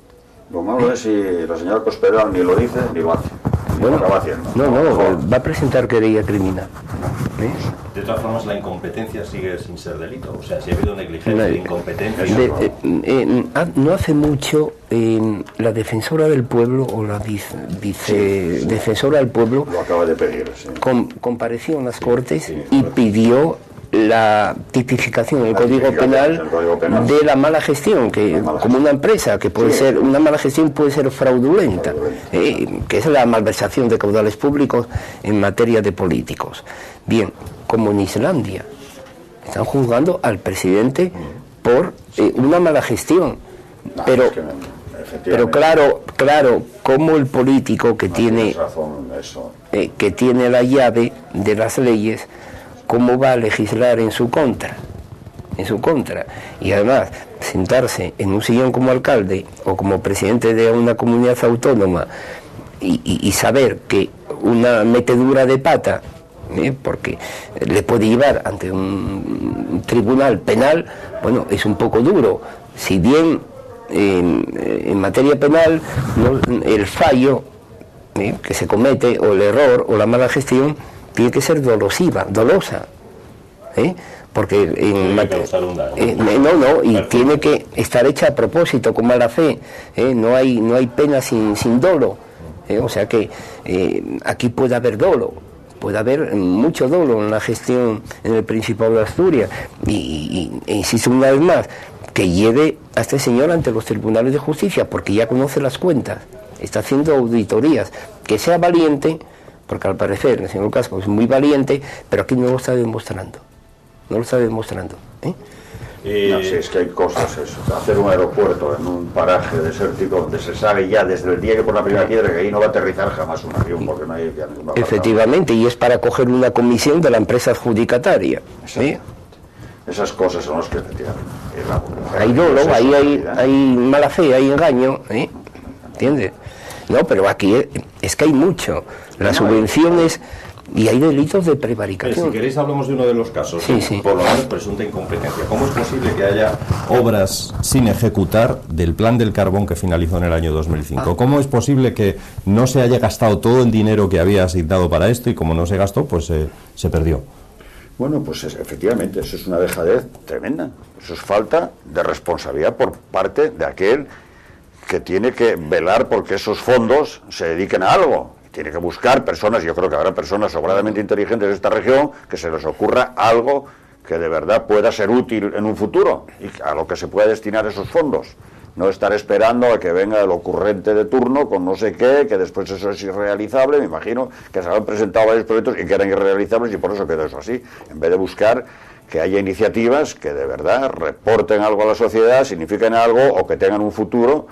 Lo malo es si la señora Cospedal ni lo dice ni lo hace, ni bueno, lo acaba haciendo. No, no, va a presentar querella criminal. ¿Eh? De todas formas, la incompetencia sigue sin ser delito. O sea, si ha habido negligencia, no, incompetencia... De, eh, eh, no hace mucho eh, la defensora del pueblo, o la vice, vice sí, sí. defensora del pueblo, lo acaba de pedir, sí. com, compareció en las sí, Cortes sí, y sí. pidió la tipificación en el Código Penal, Código Penal de la mala gestión, que mala como gestión. Una empresa que puede sí, ser, una mala gestión puede ser fraudulenta, eh, que es la malversación de caudales públicos en materia de políticos. Bien, como en Islandia, están juzgando al presidente por eh, una mala gestión, no, pero, es que, pero claro, claro, como el político que no tiene, razón, eso. Eh, que tiene la llave de las leyes, ¿cómo va a legislar en su contra? En su contra. Y además, sentarse en un sillón como alcalde o como presidente de una comunidad autónoma y, y, y saber que una metedura de pata, ¿eh? porque le puede llevar ante un tribunal penal, bueno, es un poco duro. Si bien en, en materia penal no, el fallo ¿eh? que se comete, o el error, o la mala gestión, tiene que ser dolosiva, dolosa, ¿eh? porque en mate... eh, no, no, y Perfecto. Tiene que estar hecha a propósito, con mala fe, ¿eh? no hay no hay pena sin, sin dolo, ¿eh? o sea que eh, aquí puede haber dolo, puede haber mucho dolo en la gestión en el Principado de Asturias, y, y, e insisto una vez más, que lleve a este señor ante los tribunales de justicia, porque ya conoce las cuentas, está haciendo auditorías, que sea valiente, porque al parecer el señor Cascos es muy valiente, pero aquí no lo está demostrando, no lo está demostrando. ¿eh? Eh, no, sí, es que hay cosas, eso, hacer un aeropuerto en un paraje desértico donde se sabe ya desde el día que por la primera piedra que ahí no va a aterrizar jamás un avión, porque no hay ya ninguna... Efectivamente, y es para coger una comisión de la empresa adjudicataria. ¿eh? Esas cosas son las que efectivamente... Hay dolo, ahí hay, hay mala fe, hay engaño, ¿eh? ¿Entiendes? No, pero aquí es, es que hay mucho. Las no, subvenciones y hay delitos de prevaricación. Si queréis hablamos de uno de los casos, sí, sí. por lo menos presunta incompetencia. ¿Cómo es posible que haya obras sin ejecutar del plan del carbón que finalizó en el año dos mil cinco? Ah. ¿Cómo es posible que no se haya gastado todo el dinero que había asignado para esto y como no se gastó, pues eh, se perdió? Bueno, pues es, efectivamente, eso es una dejadez tremenda. Eso es falta de responsabilidad por parte de aquel que tiene que velar porque esos fondos se dediquen a algo. tiene que buscar personas, yo creo que habrá personas sobradamente inteligentes de esta región, que se les ocurra algo que de verdad pueda ser útil en un futuro y a lo que se pueda destinar esos fondos. No estar esperando a que venga el ocurrente de turno con no sé qué, que después eso es irrealizable. Me imagino que se han presentado varios proyectos y que eran irrealizables y por eso quedó eso así. En vez de buscar que haya iniciativas que de verdad reporten algo a la sociedad, signifiquen algo o que tengan un futuro,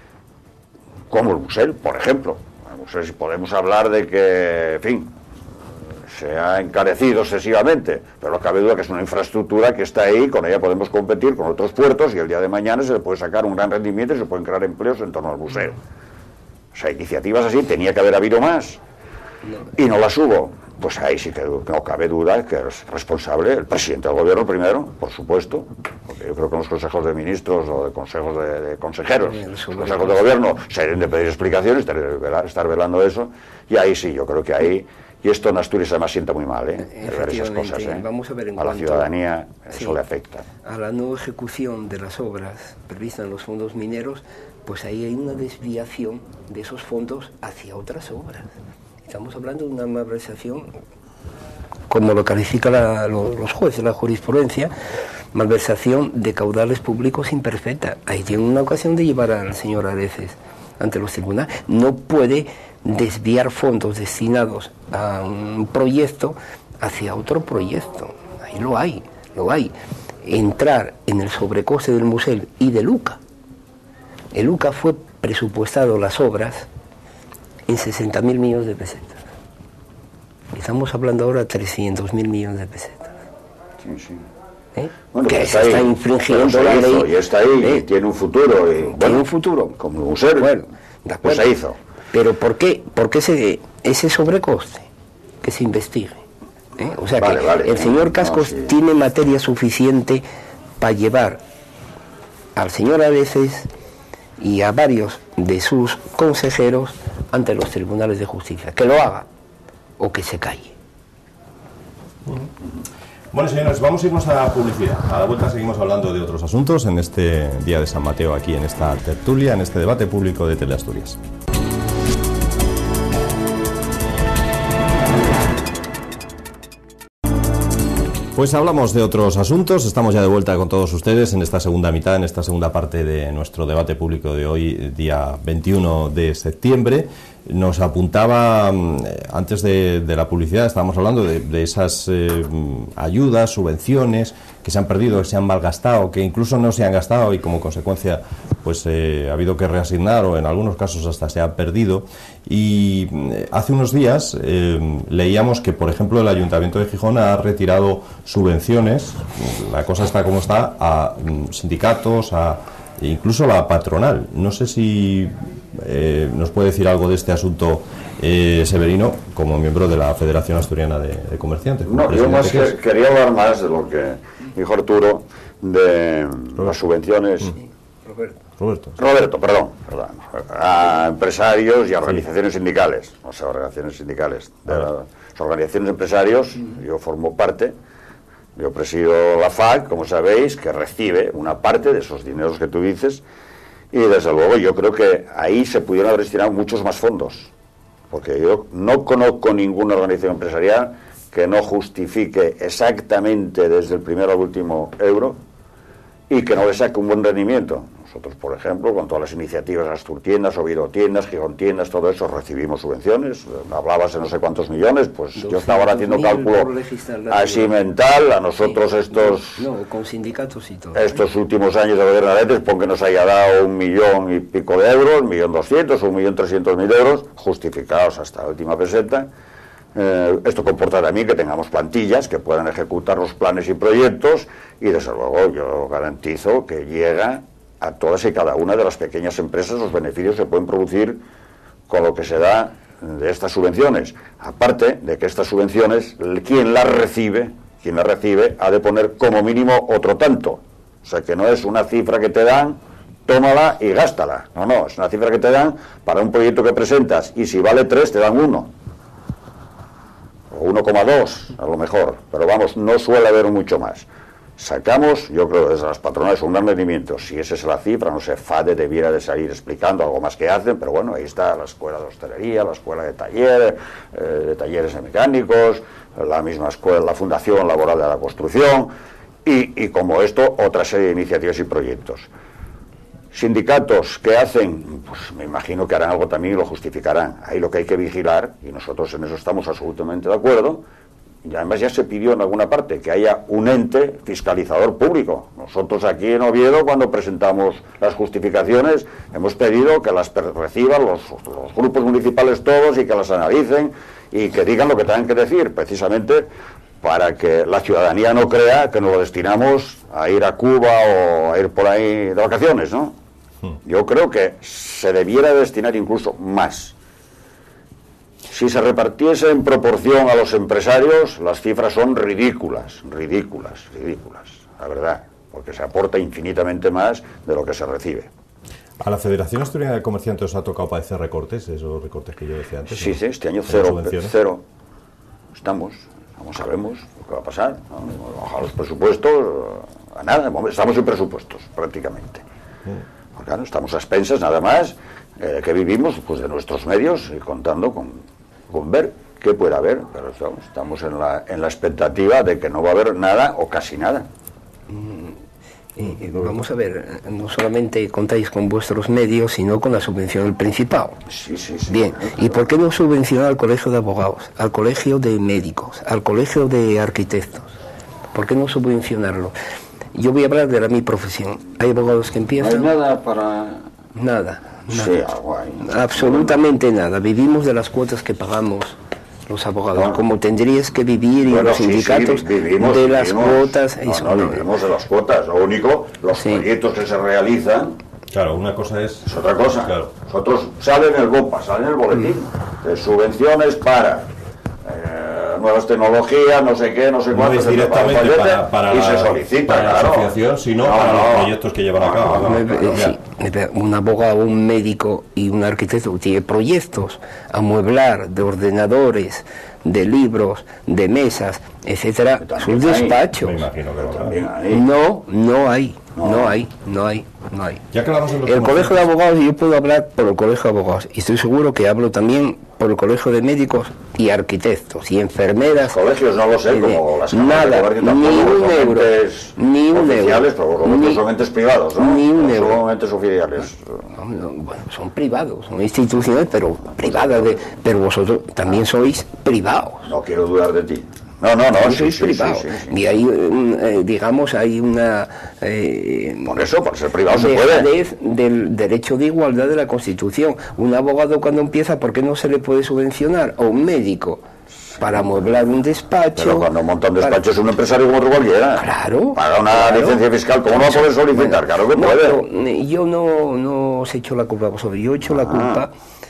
como el Musel, por ejemplo. No sé si podemos hablar de que, en fin, se ha encarecido excesivamente, pero no cabe duda que es una infraestructura que está ahí, con ella podemos competir con otros puertos y el día de mañana se le puede sacar un gran rendimiento y se pueden crear empleos en torno al museo. O sea, iniciativas así tenía que haber habido más y no las hubo. Pues ahí sí que no cabe duda que es responsable el presidente del gobierno primero, por supuesto, porque yo creo que los consejos de ministros o de consejos de, de consejeros, los consejos de gobierno se deben de pedir explicaciones, estar velando eso, y ahí sí, yo creo que ahí, y esto en Asturias además sienta muy mal, ¿eh? De ver esas cosas, ¿eh? Vamos a ver en a la ciudadanía eso sí, le afecta. A la no ejecución de las obras previstas en los fondos mineros, pues ahí hay una desviación de esos fondos hacia otras obras. Estamos hablando de una malversación, como lo califica la, lo, los jueces, la jurisprudencia, malversación de caudales públicos imperfecta. Ahí tiene una ocasión de llevar al señor Areces ante los tribunales. No puede desviar fondos destinados a un proyecto hacia otro proyecto. Ahí lo hay, lo hay. Entrar en el sobrecoste del Musel y del U C A. El U C A fue presupuestado las obras en sesenta mil millones de pesetas. Estamos hablando ahora de trescientos mil millones de pesetas. Sí, sí. ¿Eh? Bueno, que pues se está, está ahí, infringiendo se la hizo, ley. Y está ahí, ¿Eh? y tiene un futuro. Y, Tiene bueno, un futuro. Como un museo. Bueno, de acuerdo. Pues se hizo. Pero ¿por qué, por qué ese, ese sobrecoste? Que se investigue. ¿Eh? O sea vale, que vale, el señor Cascos no, sí. tiene materia suficiente para llevar al señor Areces y a varios de sus consejeros ante los tribunales de justicia. Que lo haga o que se calle. Bueno, señores, vamos a irnos a la publicidad. A la vuelta seguimos hablando de otros asuntos en este Día de San Mateo, aquí en esta tertulia, en este debate público de Teleasturias. Pues hablamos de otros asuntos, estamos ya de vuelta con todos ustedes en esta segunda mitad, en esta segunda parte de nuestro debate público de hoy, día veintiuno de septiembre. Nos apuntaba, antes de, de la publicidad, estábamos hablando de, de esas eh, ayudas, subvenciones que se han perdido, que se han malgastado, que incluso no se han gastado y como consecuencia pues eh, ha habido que reasignar o en algunos casos hasta se ha perdido. Y eh, hace unos días eh, leíamos que, por ejemplo, el Ayuntamiento de Gijón ha retirado subvenciones, la cosa está como está, a mm, sindicatos, a incluso la patronal. No sé si eh, nos puede decir algo de este asunto eh, Severino, como miembro de la Federación Asturiana de, de Comerciantes. No, yo más que es. quería hablar más de lo que dijo Arturo, de Roberto. Las subvenciones. Mm. Roberto. Roberto. Roberto, perdón, perdón. A empresarios y a organizaciones sindicales, o sea, organizaciones sindicales. De las organizaciones de empresarios, yo formo parte. Yo presido la F A C, como sabéis, que recibe una parte de esos dineros que tú dices, y desde luego yo creo que ahí se pudieron haber destinado muchos más fondos, porque yo no conozco ninguna organización empresarial que no justifique exactamente desde el primero al último euro y que no le saque un buen rendimiento. Nosotros, por ejemplo, con todas las iniciativas Asturtiendas, Ovirotiendas, Gijontiendas, todo eso, recibimos subvenciones. Hablabas de no sé cuántos millones, pues yo estaba ahora haciendo cálculo así mental. A nosotros estos... No, con sindicatos y todo. Estos últimos años de gobierno de Areces, pon que nos haya dado un millón y pico de euros, un millón doscientos o un millón trescientos mil euros, justificados hasta la última peseta. Eh, esto comporta también que tengamos plantillas que puedan ejecutar los planes y proyectos y desde luego yo garantizo que llega a todas y cada una de las pequeñas empresas los beneficios que pueden producir con lo que se da de estas subvenciones. Aparte de que estas subvenciones, quien las recibe, quien las recibe ha de poner como mínimo otro tanto. O sea que no es una cifra que te dan, tómala y gástala. No, no, es una cifra que te dan para un proyecto que presentas y si vale tres te dan uno. O uno coma dos a lo mejor, pero vamos, no suele haber mucho más. Sacamos, yo creo, desde las patronales un gran rendimiento. Si esa es la cifra, no sé, FADE debiera de salir explicando algo más que hacen, pero bueno, ahí está la escuela de hostelería, la escuela de talleres, eh, de talleres de mecánicos, la misma escuela, la Fundación Laboral de la Construcción, y, y como esto, otra serie de iniciativas y proyectos. Sindicatos que hacen, pues me imagino que harán algo también y lo justificarán. Ahí lo que hay que vigilar, y nosotros en eso estamos absolutamente de acuerdo, y además ya se pidió en alguna parte que haya un ente fiscalizador público. Nosotros aquí en Oviedo, cuando presentamos las justificaciones, hemos pedido que las reciban los, los grupos municipales todos y que las analicen y que digan lo que tengan que decir, precisamente para que la ciudadanía no crea que nos lo destinamos a ir a Cuba o a ir por ahí de vacaciones, ¿no? Yo creo que se debiera destinar incluso más. Si se repartiese en proporción a los empresarios, las cifras son ridículas, ridículas, ridículas, la verdad, porque se aporta infinitamente más de lo que se recibe. ¿A la Federación Asturiana de Comerciantes os ha tocado padecer recortes, esos recortes que yo decía antes? Sí, sí, este año cero, cero. Estamos, no sabemos lo que va a pasar, ¿no? Bajar los presupuestos, a nada, estamos sin presupuestos prácticamente. Mm. Porque, claro, estamos a expensas nada más eh, que vivimos pues de nuestros medios y contando con, con ver qué puede haber, pero estamos, estamos en, la, en la expectativa de que no va a haber nada o casi nada. Mm. Eh, vamos a ver, no solamente contáis con vuestros medios, sino con la subvención del Principado. Sí, sí, sí. Bien, ¿y por qué no subvencionar al colegio de abogados, al colegio de médicos, al colegio de arquitectos? ¿Por qué no subvencionarlo? Yo voy a hablar de la mi profesión. Hay abogados que empiezan... No hay nada para... Nada, nada. Sí, algo hay. Absolutamente nada. Vivimos de las cuotas que pagamos los abogados, no. Como tendríais que vivir, bueno, y los sí, sindicatos sí, vivimos, de las vivimos, cuotas. No, eso, no, no, vivimos de las cuotas. Lo único, los sí. proyectos que se realizan. Claro, una cosa es. Es otra cosa. Claro. Nosotros sale en el BOPA, sale en el boletín, mm. de subvenciones para eh, nuevas tecnologías, no sé qué, no sé no cuánto. es directamente para, para, y la, se solicita, para claro. la asociación, sino no, para no, los proyectos que llevan a cabo. no, ¿no? no, no, sí, un abogado, un médico y un arquitecto tiene proyectos a amueblar de ordenadores, de libros, de mesas, etcétera, sus despachos. Me imagino que también hay. No, no hay, no, no hay, no hay, no hay. Ya que hablamos de los el colegio de abogados, yo puedo hablar por el colegio de abogados, y estoy seguro que hablo también por el colegio de médicos y arquitectos y enfermeras. Los colegios no lo sé, como las nada, de comercio, ni un euro, ni un euro, pero los ni, son entes privados, ¿no? Ni un euro. Son entes oficiales. No, no, bueno, son privados, son instituciones, pero privadas, de, pero vosotros también sois privados. No quiero dudar de ti. No, no, no, sí, sois sí, privados. Sí, sí, sí. Y hay, eh, digamos, hay una... Eh, por eso, por ser privado se puede. Del derecho de igualdad de la Constitución. Un abogado cuando empieza, ¿por qué no se le puede subvencionar? O un médico, para amueblar un despacho... Pero cuando monta un despacho para... es un empresario como otro cualquiera. Claro. Paga una claro. licencia fiscal, ¿cómo no va a poder solicitar? Bueno, claro que no, puede. No, yo no, no os he hecho la culpa a vosotros, yo he hecho ah. la culpa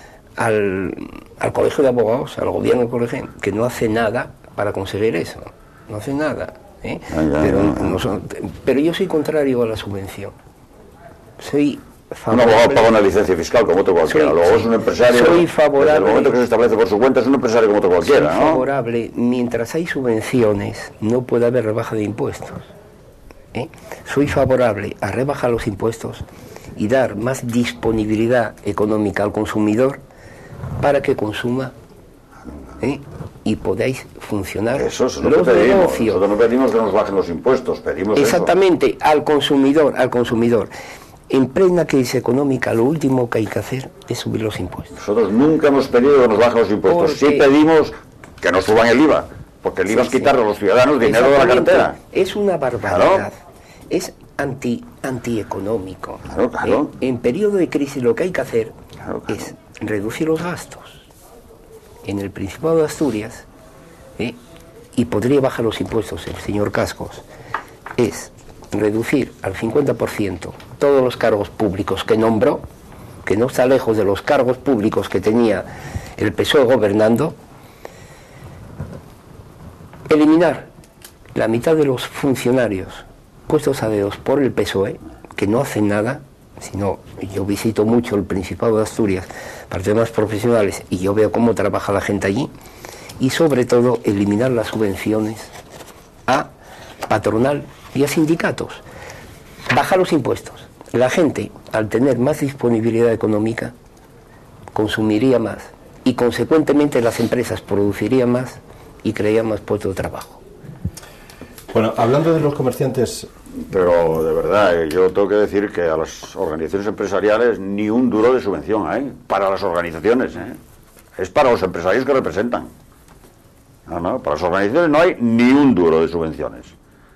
al, al colegio de abogados, al gobierno del colegio, que no hace nada para conseguir eso, no hace nada, ¿eh? Ay, ay, pero, ay, ay. No son, pero yo soy contrario a la subvención. Soy favorable. Un abogado paga una licencia fiscal como otro cualquiera, soy, luego sí, es un empresario. Soy favorable. Desde el momento que se establece por su cuenta es un empresario como otro cualquiera, soy ¿no? favorable. Mientras hay subvenciones, no puede haber rebaja de impuestos. ¿eh? Soy favorable a rebajar los impuestos y dar más disponibilidad económica al consumidor para que consuma. ¿eh? Y podáis funcionar eso es lo los que pedimos. negocios. Nosotros no pedimos que nos bajen los impuestos, pedimos exactamente eso. al consumidor, al consumidor. En plena crisis económica, lo último que hay que hacer es subir los impuestos. Nosotros nunca hemos pedido que nos bajen los impuestos, porque... sí pedimos que nos suban el I V A, porque el I V A sí, es quitarle sí. a los ciudadanos dinero de la cartera. Es una barbaridad, claro. es anti antieconómico. Claro, claro. En, en periodo de crisis lo que hay que hacer claro, claro. es reducir los gastos. En el Principado de Asturias, ¿eh? y podría bajar los impuestos el señor Cascos, es reducir al cincuenta por ciento todos los cargos públicos que nombró, que no está lejos de los cargos públicos que tenía el P S O E gobernando, eliminar la mitad de los funcionarios puestos a dedos por el P S O E, que no hacen nada, sino yo visito mucho el Principado de Asturias para temas profesionales y yo veo cómo trabaja la gente allí, y sobre todo eliminar las subvenciones a patronal y a sindicatos. Bajar los impuestos. La gente, al tener más disponibilidad económica, consumiría más y consecuentemente las empresas producirían más y crearían más puestos de trabajo. Bueno, hablando de los comerciantes... Pero de verdad, eh, yo tengo que decir que a las organizaciones empresariales ni un duro de subvención hay, para las organizaciones, ¿eh? Es para los empresarios que representan. No, no, para las organizaciones no hay ni un duro de subvenciones.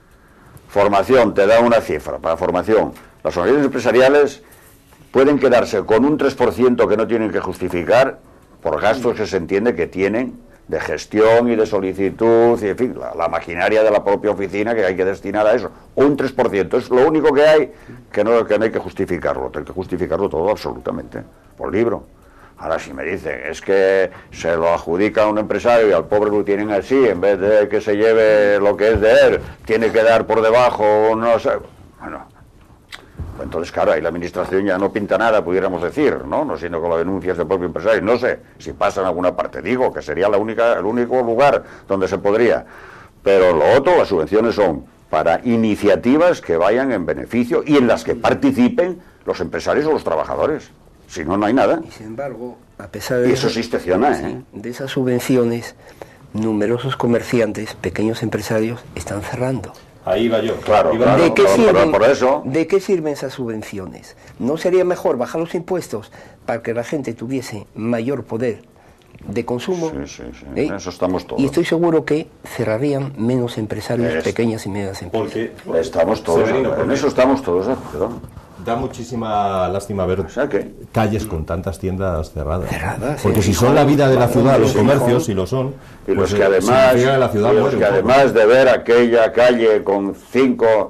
Formación, te da una cifra, para formación. Las organizaciones empresariales pueden quedarse con un tres por ciento que no tienen que justificar por gastos que se entiende que tienen de gestión y de solicitud, y en fin, la, la maquinaria de la propia oficina que hay que destinar a eso. Un tres por ciento es lo único que hay que no, que no hay que justificarlo, hay que justificarlo todo absolutamente, por libro. Ahora si me dicen, es que se lo adjudica a un empresario y al pobre lo tienen así, en vez de que se lleve lo que es de él, tiene que dar por debajo, no sé, bueno... Entonces, claro, ahí la administración ya no pinta nada, pudiéramos decir, ¿no? No siendo con las denuncias del propio empresario. No sé si pasa en alguna parte, digo que sería la única, el único lugar donde se podría. Pero lo otro, las subvenciones son para iniciativas que vayan en beneficio y en las que participen los empresarios o los trabajadores. Si no, no hay nada. Y sin embargo, a pesar de, y eso sí excepciona, ¿eh? de esas subvenciones, numerosos comerciantes, pequeños empresarios, están cerrando. Ahí va yo. Claro, Iba claro, ¿De qué, por, sirven, por eso. ¿De qué sirven esas subvenciones? ¿No sería mejor bajar los impuestos para que la gente tuviese mayor poder de consumo? Sí, sí, sí. ¿Eh? Eso estamos todos. Y estoy seguro que cerrarían menos empresarios, es, pequeñas y medianas empresas. Porque, estamos todos, Severino, en porque eso estamos todos de acuerdo. Da muchísima lástima ver O sea que, calles con tantas tiendas cerradas. Cerradas, Porque sí, si son la vida de la ciudad, los sí, comercios, sí. si lo son, y los pues, que eh, además, significa que la ciudad y los muere que un poco. además de ver aquella calle con cinco,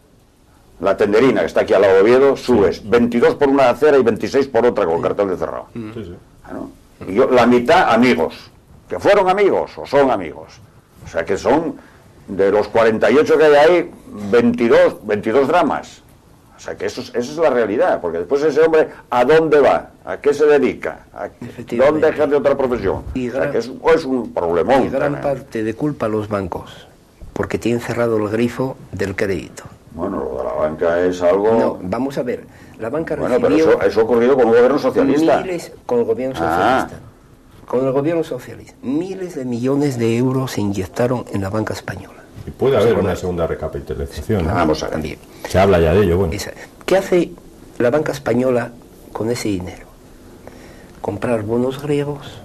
la tenderina que está aquí al lado de Oviedo, subes sí. veintidós por una acera y veintiséis por otra con el cartel de cerrado. Sí, sí. Bueno, y yo, la mitad amigos, que fueron amigos o son amigos. O sea que son, de los cuarenta y ocho que hay ahí, veintidós, veintidós dramas. O sea que eso es, eso es la realidad, porque después ese hombre, ¿a dónde va? ¿A qué se dedica? ¿A dónde ejerce otra profesión? Y gran, o sea que es, es un problemón. Y gran también. parte de culpa a los bancos, porque tienen cerrado el grifo del crédito. Bueno, lo de la banca es algo... No, vamos a ver, la banca bueno, recibió... pero eso, eso ha ocurrido con un gobierno socialista. Miles, con el gobierno socialista. Ah. Con el gobierno socialista. Miles de millones de euros se inyectaron en la banca española. Y puede haber una segunda recapitalización. Sí, ¿no? vamos a ver. También. Se habla ya de ello, bueno. Esa. ¿Qué hace la banca española con ese dinero? Comprar bonos griegos,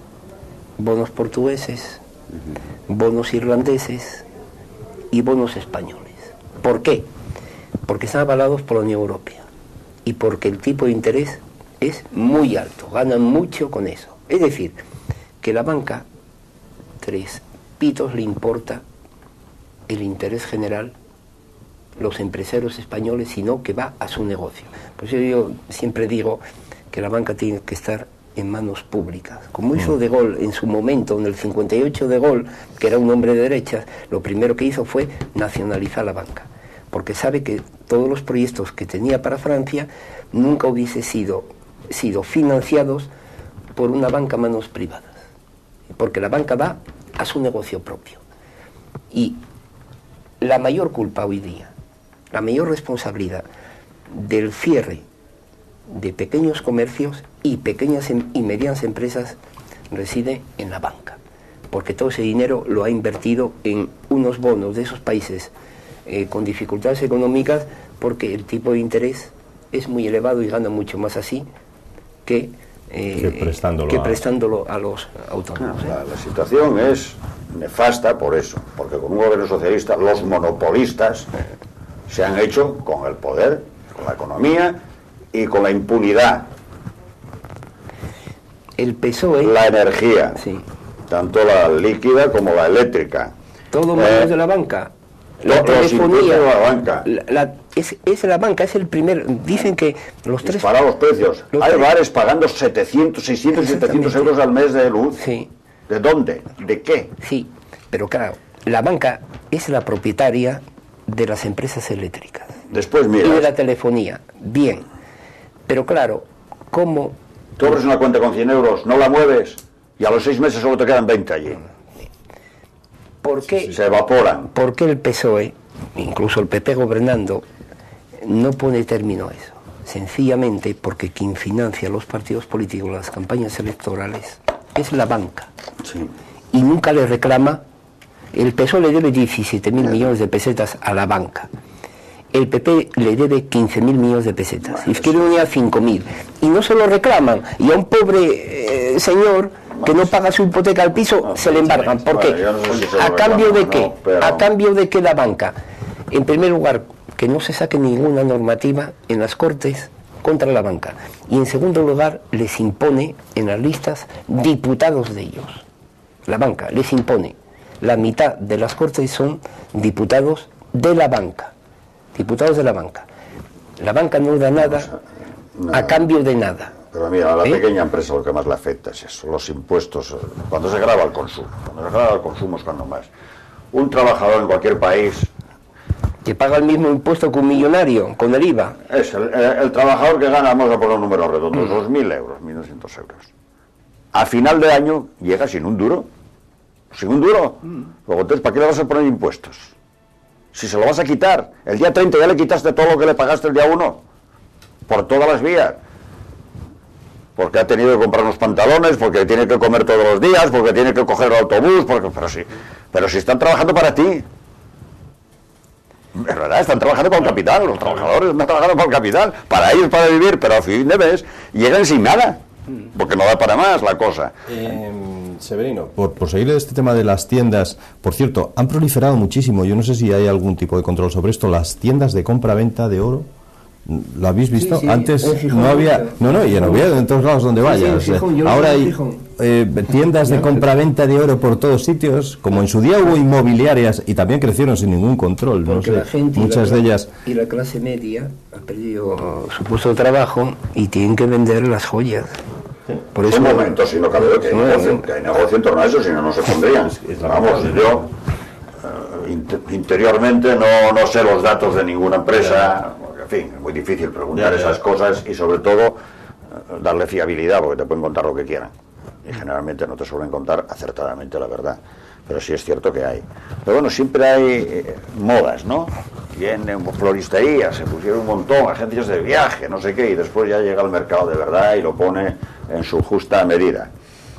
bonos portugueses, uh-huh. bonos irlandeses y bonos españoles. ¿Por qué? Porque están avalados por la Unión Europea y porque el tipo de interés es muy alto, ganan mucho con eso. Es decir, que la banca, tres pitos le importa el interés general, los empresarios españoles, sino que va a su negocio. Por eso yo siempre digo que la banca tiene que estar en manos públicas. Como hizo De Gaulle en su momento, en el cincuenta y ocho De Gaulle, que era un hombre de derechas, lo primero que hizo fue nacionalizar la banca, porque sabe que todos los proyectos que tenía para Francia nunca hubiesen sido, sido financiados por una banca a manos privadas, porque la banca va a su negocio propio. Y la mayor culpa hoy día, la mayor responsabilidad del cierre de pequeños comercios y pequeñas y medianas empresas reside en la banca, porque todo ese dinero lo ha invertido en unos bonos de esos países eh, con dificultades económicas, porque el tipo de interés es muy elevado y gana mucho más así que, eh, que prestándolo, que a... prestándolo a los autónomos. ¿eh? La, la situación es nefasta por eso, porque con un gobierno socialista los monopolistas se han hecho con el poder, con la economía y con la impunidad. El P S O E... La energía, sí. Tanto la líquida como la eléctrica. Todo manos eh, de la banca. La los telefonía, de la banca. La, la, es, es la banca, es el primer... Dicen que los tres... Para los precios. Los Hay tres, bares pagando setecientos, seiscientos, setecientos euros al mes de luz. Sí. ¿De dónde? ¿De qué? Sí, pero claro, la banca es la propietaria de las empresas eléctricas. Después, mira. Y de la telefonía. Bien. Pero claro, ¿cómo...? Tú abres una cuenta con cien euros, no la mueves y a los seis meses solo te quedan veinte allí. ¿Por qué? Se evaporan. ¿Por qué el P S O E incluso el P P gobernando, no pone término a eso. Sencillamente porque quien financia los partidos políticos, las campañas electorales, es la banca. Sí. Y nunca le reclama. El P S O E le debe diecisiete mil millones de pesetas a la banca. El P P le debe quince mil millones de pesetas. Bueno, Izquierda Unida cinco mil. Y no se lo reclaman. Y a un pobre eh, señor que no paga su hipoteca al piso, no, se le embargan. ¿Por qué? Bueno, no sé si ¿A cambio de qué? No, pero... ¿A cambio de qué la banca? En primer lugar, que no se saque ninguna normativa en las Cortes contra la banca. Y en segundo lugar, les impone en las listas diputados de ellos. La banca les impone. La mitad de las Cortes son diputados de la banca. Diputados de la banca. La banca no da nada a cambio de nada. Pero mira, a la ¿Eh? pequeña empresa lo que más le afecta es eso, los impuestos. Cuando se grava el consumo. Cuando se grava el consumo es cuando más. Un trabajador en cualquier país... que paga el mismo impuesto que un millonario, con el I V A. Es el, el, el trabajador que gana, vamos a poner un número redondo, mm. dos mil euros, mil doscientos euros. A final de año llega sin un duro. Sin un duro. Mm. Luego, entonces, ¿para qué le vas a poner impuestos? Si se lo vas a quitar. El día treinta ya le quitaste todo lo que le pagaste el día uno. Por todas las vías. Porque ha tenido que comprar unos pantalones, porque tiene que comer todos los días, porque tiene que coger el autobús, porque, pero sí, pero si están trabajando para ti. Es verdad, están trabajando para el capital, los trabajadores están trabajando para el capital, para ellos, para vivir, pero a fin de mes llegan sin nada, porque no da para más la cosa. Eh, Severino, por, por seguir este tema de las tiendas, por cierto, han proliferado muchísimo, yo no sé si hay algún tipo de control sobre esto, las tiendas de compra-venta de oro. ¿Lo habéis visto? Sí, sí, antes Gijón, no había, no, no, y en Oviedo, en todos lados donde vayas. Sí, sí, Gijón, ahora hay eh, tiendas de compra-venta de oro por todos sitios, como en su día hubo inmobiliarias y también crecieron sin ningún control, no sé, muchas de ellas. Y la clase media ha perdido su puesto de trabajo y tienen que vender las joyas. Por eso, un momento, si no cabe que hay negocio, que hay negocio en torno a eso, si no, no se pondrían. Vamos, yo uh, inter interiormente no, no sé los datos de ninguna empresa. En fin, es muy difícil preguntar ya, ya. esas cosas y sobre todo uh, darle fiabilidad, porque te pueden contar lo que quieran y generalmente no te suelen contar acertadamente la verdad, pero sí es cierto que hay. Pero bueno, siempre hay eh, modas, ¿no? Vienen floristerías, se pusieron un montón, agencias de viaje, no sé qué, y después ya llega al mercado de verdad y lo pone en su justa medida.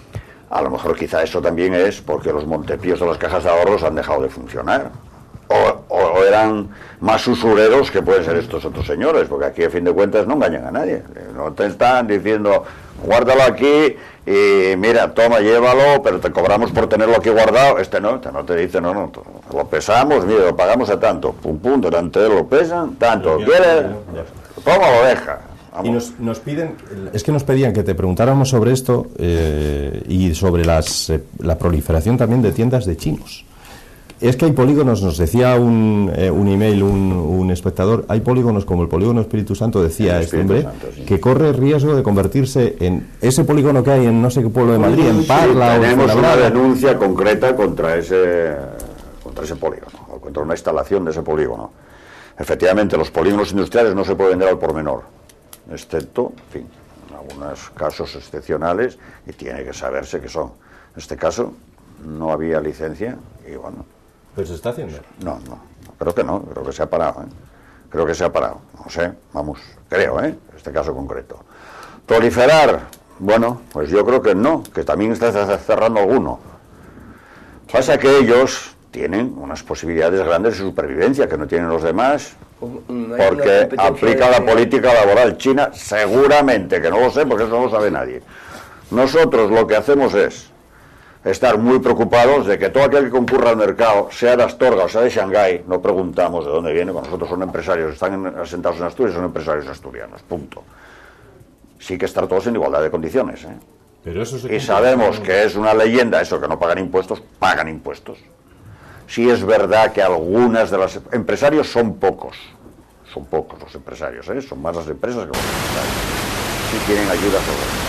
A lo mejor quizá eso también es porque los montepíos de las cajas de ahorros han dejado de funcionar. O, o eran más usureros que pueden ser estos otros señores, porque aquí a fin de cuentas no engañan a nadie, no te están diciendo guárdalo aquí y mira, toma, llévalo, pero te cobramos por tenerlo aquí guardado. Este no, este no te dice, no, no, lo pesamos, mire, lo pagamos a tanto, pum, pum, delante de él lo pesan, tanto, ¿quieres? Toma, lo deja. Vamos. Y nos, nos piden, es que nos pedían que te preguntáramos sobre esto eh, y sobre las, eh, la proliferación también de tiendas de chinos. Es que hay polígonos, nos decía un, eh, un email, un, un espectador, hay polígonos como el polígono Espíritu Santo, decía este hombre, Santo, sí. que corre riesgo de convertirse en ese polígono que hay en no sé qué pueblo de Madrid, sí, en Parla sí, tenemos o una denuncia concreta contra ese, contra ese polígono, o contra una instalación de ese polígono. Efectivamente, los polígonos industriales no se pueden vender al por menor, excepto, en fin, en algunos casos excepcionales, y tiene que saberse que son. En este caso, no había licencia, y bueno... ¿Pero se está haciendo? No, no, creo que no, creo que se ha parado, ¿eh? Creo que se ha parado, no sé, vamos, creo, ¿eh? En este caso concreto. Proliferar, bueno, pues yo creo que no, que también está cerrando alguno. Pasa que ellos tienen unas posibilidades grandes de supervivencia que no tienen los demás, porque aplica la política laboral china, seguramente, que no lo sé, porque eso no lo sabe nadie. Nosotros lo que hacemos es estar muy preocupados de que todo aquel que concurra al mercado, sea de Astorga o sea de Shanghái, no preguntamos de dónde viene, con nosotros son empresarios, están asentados en Asturias, son empresarios asturianos, punto. Sí que estar todos en igualdad de condiciones, ¿eh? Pero eso se y sabemos que es una leyenda eso, que no pagan impuestos, pagan impuestos. Sí es verdad que algunas de los empresarios son pocos, son pocos los empresarios, ¿eh? Son más las empresas que los empresarios. Sí tienen ayuda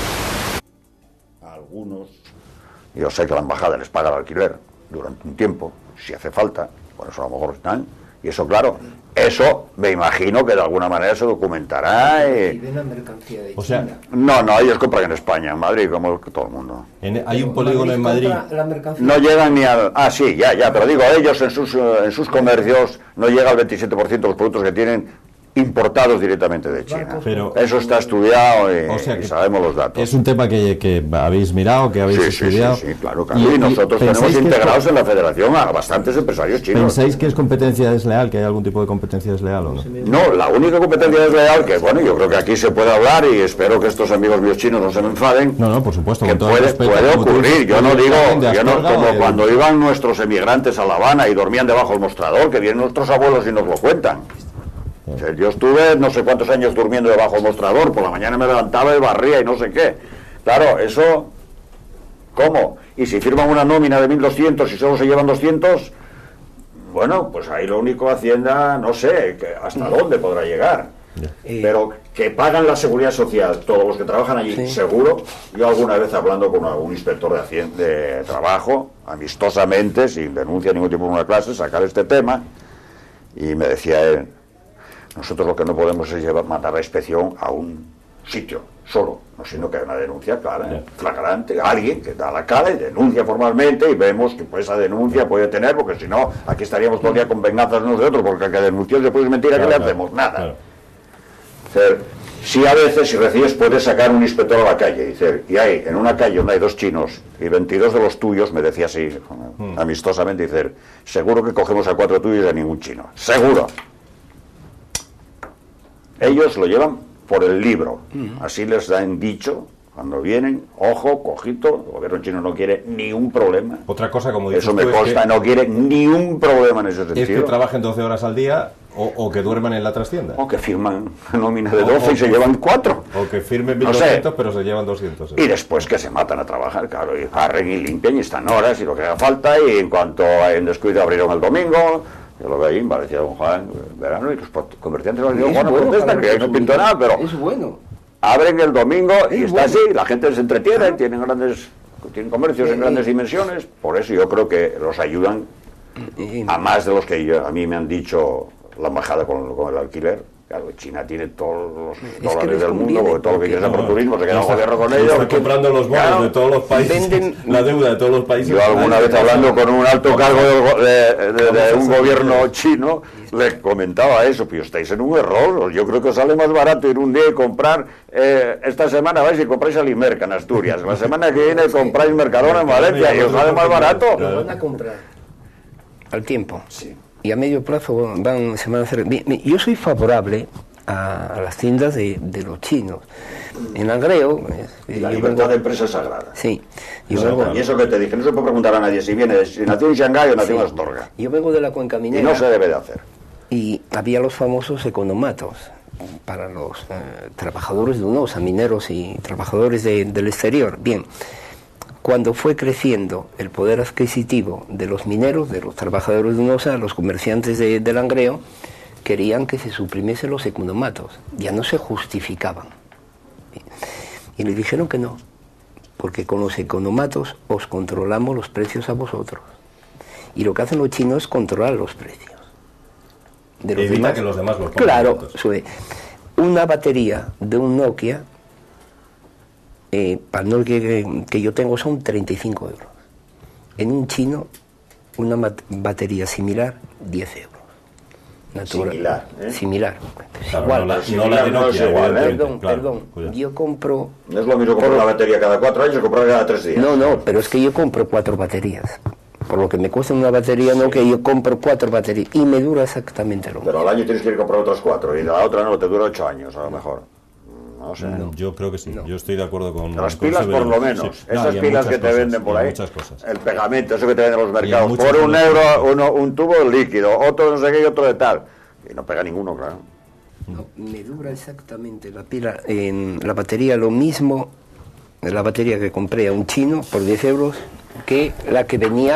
sobre algunos. Yo sé que la embajada les paga el alquiler durante un tiempo, si hace falta, por eso a lo mejor están, y Y eso, claro, eso me imagino que de alguna manera se documentará. Y... ¿Y ven la mercancía de O sea, China? No, no, ellos compran en España, en Madrid, como todo el mundo. En, hay un polígono en Madrid. La mercancía. No llegan ni al... Ah, sí, ya, ya, pero digo, ellos en sus, en sus comercios no llega al veintisiete por ciento de los productos que tienen importados directamente de China. Pero, eso está estudiado y, o sea y sabemos los datos. Es un tema que, que habéis mirado, que habéis sí, estudiado. Sí, sí, sí, claro, claro. Y, y nosotros tenemos integrados en la federación a bastantes empresarios chinos. ¿Pensáis que es competencia desleal, que hay algún tipo de competencia desleal o no? No, la única competencia desleal, que bueno, yo creo que aquí se puede hablar y espero que estos amigos míos chinos no se me enfaden. No, no, por supuesto. Que con todo puede, respeto, puede ocurrir. Yo no digo, yo no, como de... cuando iban nuestros emigrantes a La Habana y dormían debajo del mostrador, que vienen nuestros abuelos y nos lo cuentan. O sea, yo estuve no sé cuántos años durmiendo debajo del mostrador, por la mañana me levantaba y barría y no sé qué. Claro, eso, ¿cómo? Y si firman una nómina de mil doscientos y solo se llevan doscientos, bueno, pues ahí lo único Hacienda, no sé, que hasta dónde podrá llegar. Eh, Pero que pagan la seguridad social todos los que trabajan allí, sí. seguro. Yo alguna vez hablando con algún inspector de, Hacienda, de trabajo, amistosamente, sin denuncia ningún tipo de una clase, sacar este tema, y me decía él, nosotros lo que no podemos es llevar, mandar la inspección a un sitio solo, no sino que hay una denuncia clara, yeah. flagrante, alguien que da la cara y denuncia formalmente y vemos que pues, esa denuncia puede tener, porque si no, aquí estaríamos todo el día con venganzas unos de otros, porque el que denunció después es mentira, claro, que le hacemos nada. Claro. O sea, si a veces, si recibes, puedes sacar un inspector a la calle, y, decir, y hay en una calle donde hay dos chinos y veintidós de los tuyos, me decía así, hmm. amistosamente, decir, seguro que cogemos a cuatro tuyos y a ningún chino, seguro. Ellos lo llevan por el libro, así les han dicho cuando vienen, ojo, cojito, el gobierno chino no quiere ni un problema. Otra cosa, como dices eso me tú, consta, es que, no quiere ni un problema en ese sentido. Es que trabajen doce horas al día o, o que duerman en la trastienda. O que firman nómina de doce o, y o, se llevan cuatro. O que firmen mil doscientos pero se llevan doscientos. Y después que se matan a trabajar, claro, y barren y limpian y están horas y lo que haga falta, y en cuanto hay un descuido abrieron el domingo. Yo lo veo ahí en Valencia, don Juan, verano, y los comerciantes nos dicen, bueno, bueno protestan, que no pinto nada, pero es bueno. Abren el domingo y es está bueno. así, la gente se entretiene, ¿Ah? tienen grandes tienen comercios eh, en grandes eh, dimensiones, por eso yo creo que los ayudan eh, a más de los que yo, a mí me han dicho la embajada con, con el alquiler. Claro, China tiene todos los dólares del mundo, porque todo lo que quiere es por turismo, se queda el gobierno con ellos. Están comprando los bonos claro, de todos los países, venden, la deuda de todos los países. Yo alguna vez hablando con un alto cargo de, de, de, de un gobierno chino, le comentaba eso, pero estáis en un error, yo creo que os sale más barato ir un día y comprar, eh, esta semana vais y compráis Alimerca en Asturias, la semana que viene compráis Mercadona en Valencia y os sale más barato. Lo van a comprar al tiempo. Sí. Y a medio plazo van, se van a hacer... Yo soy favorable a, a las tiendas de, de los chinos. En Langreo... La libertad vengo, de empresa es sagrada. Sí. Yo vengo, y eso que te dije, no se puede preguntar a nadie si viene, si nació en Shanghái o nació sí, en Astorga. Yo vengo de la cuenca minera. Y no se debe de hacer. Y había los famosos economatos para los eh, trabajadores de UNOSA, mineros y trabajadores de, del exterior. Bien. Cuando fue creciendo el poder adquisitivo de los mineros, de los trabajadores de UNOSA, los comerciantes de, de Langreo, querían que se suprimiesen los economatos, ya no se justificaban. Y le dijeron que no, porque con los economatos os controlamos los precios a vosotros. Y lo que hacen los chinos es controlar los precios. De los Evita demás. Que los demás los pongan. Claro, sube. Una batería de un Nokia, Eh, para el Nokia que, que yo tengo son treinta y cinco euros. En un chino, una batería similar, diez euros. Natural, similar. ¿eh? Similar. Claro, igual. No la, no la de Nokia, no es igual, ¿eh? Perdón, claro, perdón. Cuidado. Yo compro... No es lo mismo comprar una batería cada cuatro años que comprar cada tres días. No, no, pero es que yo compro cuatro baterías. Por lo que me cuesta una batería, sí. No, que yo compro cuatro baterías y me dura exactamente lo mismo. Pero al año tienes que ir a comprar otros cuatro y la otra no, te dura ocho años a lo mejor. No sé. No, yo creo que sí, no. Yo estoy de acuerdo con... Las pilas con por lo menos, sí. Esas no, pilas que te cosas, venden por ahí, muchas cosas. El pegamento, eso que te venden en los mercados, por un euro, uno, un tubo líquido, otro no sé qué y otro de tal, y no pega ninguno, claro. No, me dura exactamente la pila, en la batería lo mismo, la batería que compré a un chino por diez euros, que la que venía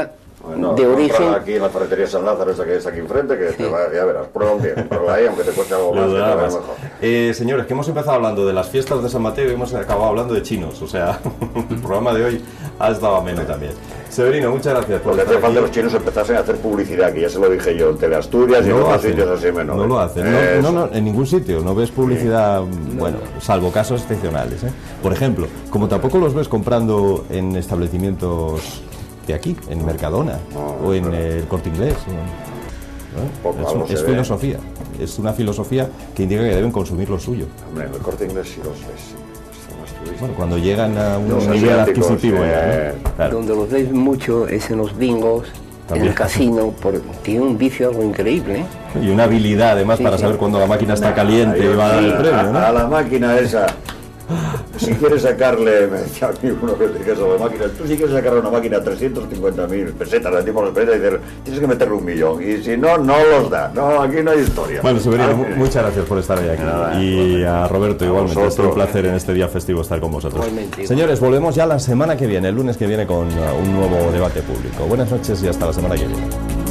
Bueno, de origen. Aquí en la ferretería San Lázaro, esta que está aquí enfrente, que sí. te va, ya verás, prueba un día, prueba ahí, aunque te cueste algo más, que te va mejor. Eh, señores, que hemos empezado hablando de las fiestas de San Mateo y hemos acabado hablando de chinos, o sea, el programa de hoy ha estado ameno también. Severino, muchas gracias por Porque hace falta que los chinos empezasen a hacer publicidad, que ya se lo dije yo, en Teleasturias y en otros sitios así menos. No lo hacen, no, no, no, en ningún sitio, no ves publicidad, sí. bueno, salvo casos excepcionales, ¿eh? Por ejemplo, como tampoco los ves comprando en establecimientos de aquí, en Mercadona, no, o en pero... el Corte Inglés, ¿no? ¿no? Es, es filosofía, es una filosofía que indica que deben consumir lo suyo. Hombre, en el Corte Inglés sí los ves, sí. Bueno, cuando llegan a un los nivel adquisitivo, eh, ¿no? Claro. Donde los ves mucho es en los bingos, también. En el casino, porque tiene un vicio algo increíble, ¿eh? Y una habilidad además sí, para sí. saber cuándo la máquina está caliente y va a dar el premio, ¿no? A la máquina esa. Si quieres sacarle, me decía a mí uno que dije sobre máquinas, tú si quieres sacarle una máquina a trescientos cincuenta mil pesetas, le dimos las pesetas y dices, tienes que meterle un millón, y si no, no los da, no, aquí no hay historia. Bueno, Severino, ah, muchas gracias por estar hoy aquí, nada, y a Roberto a igualmente, vosotros. Es un placer en este día festivo estar con vosotros. Igualmente. Señores, volvemos ya la semana que viene, el lunes que viene con un nuevo debate público. Buenas noches y hasta la semana que viene.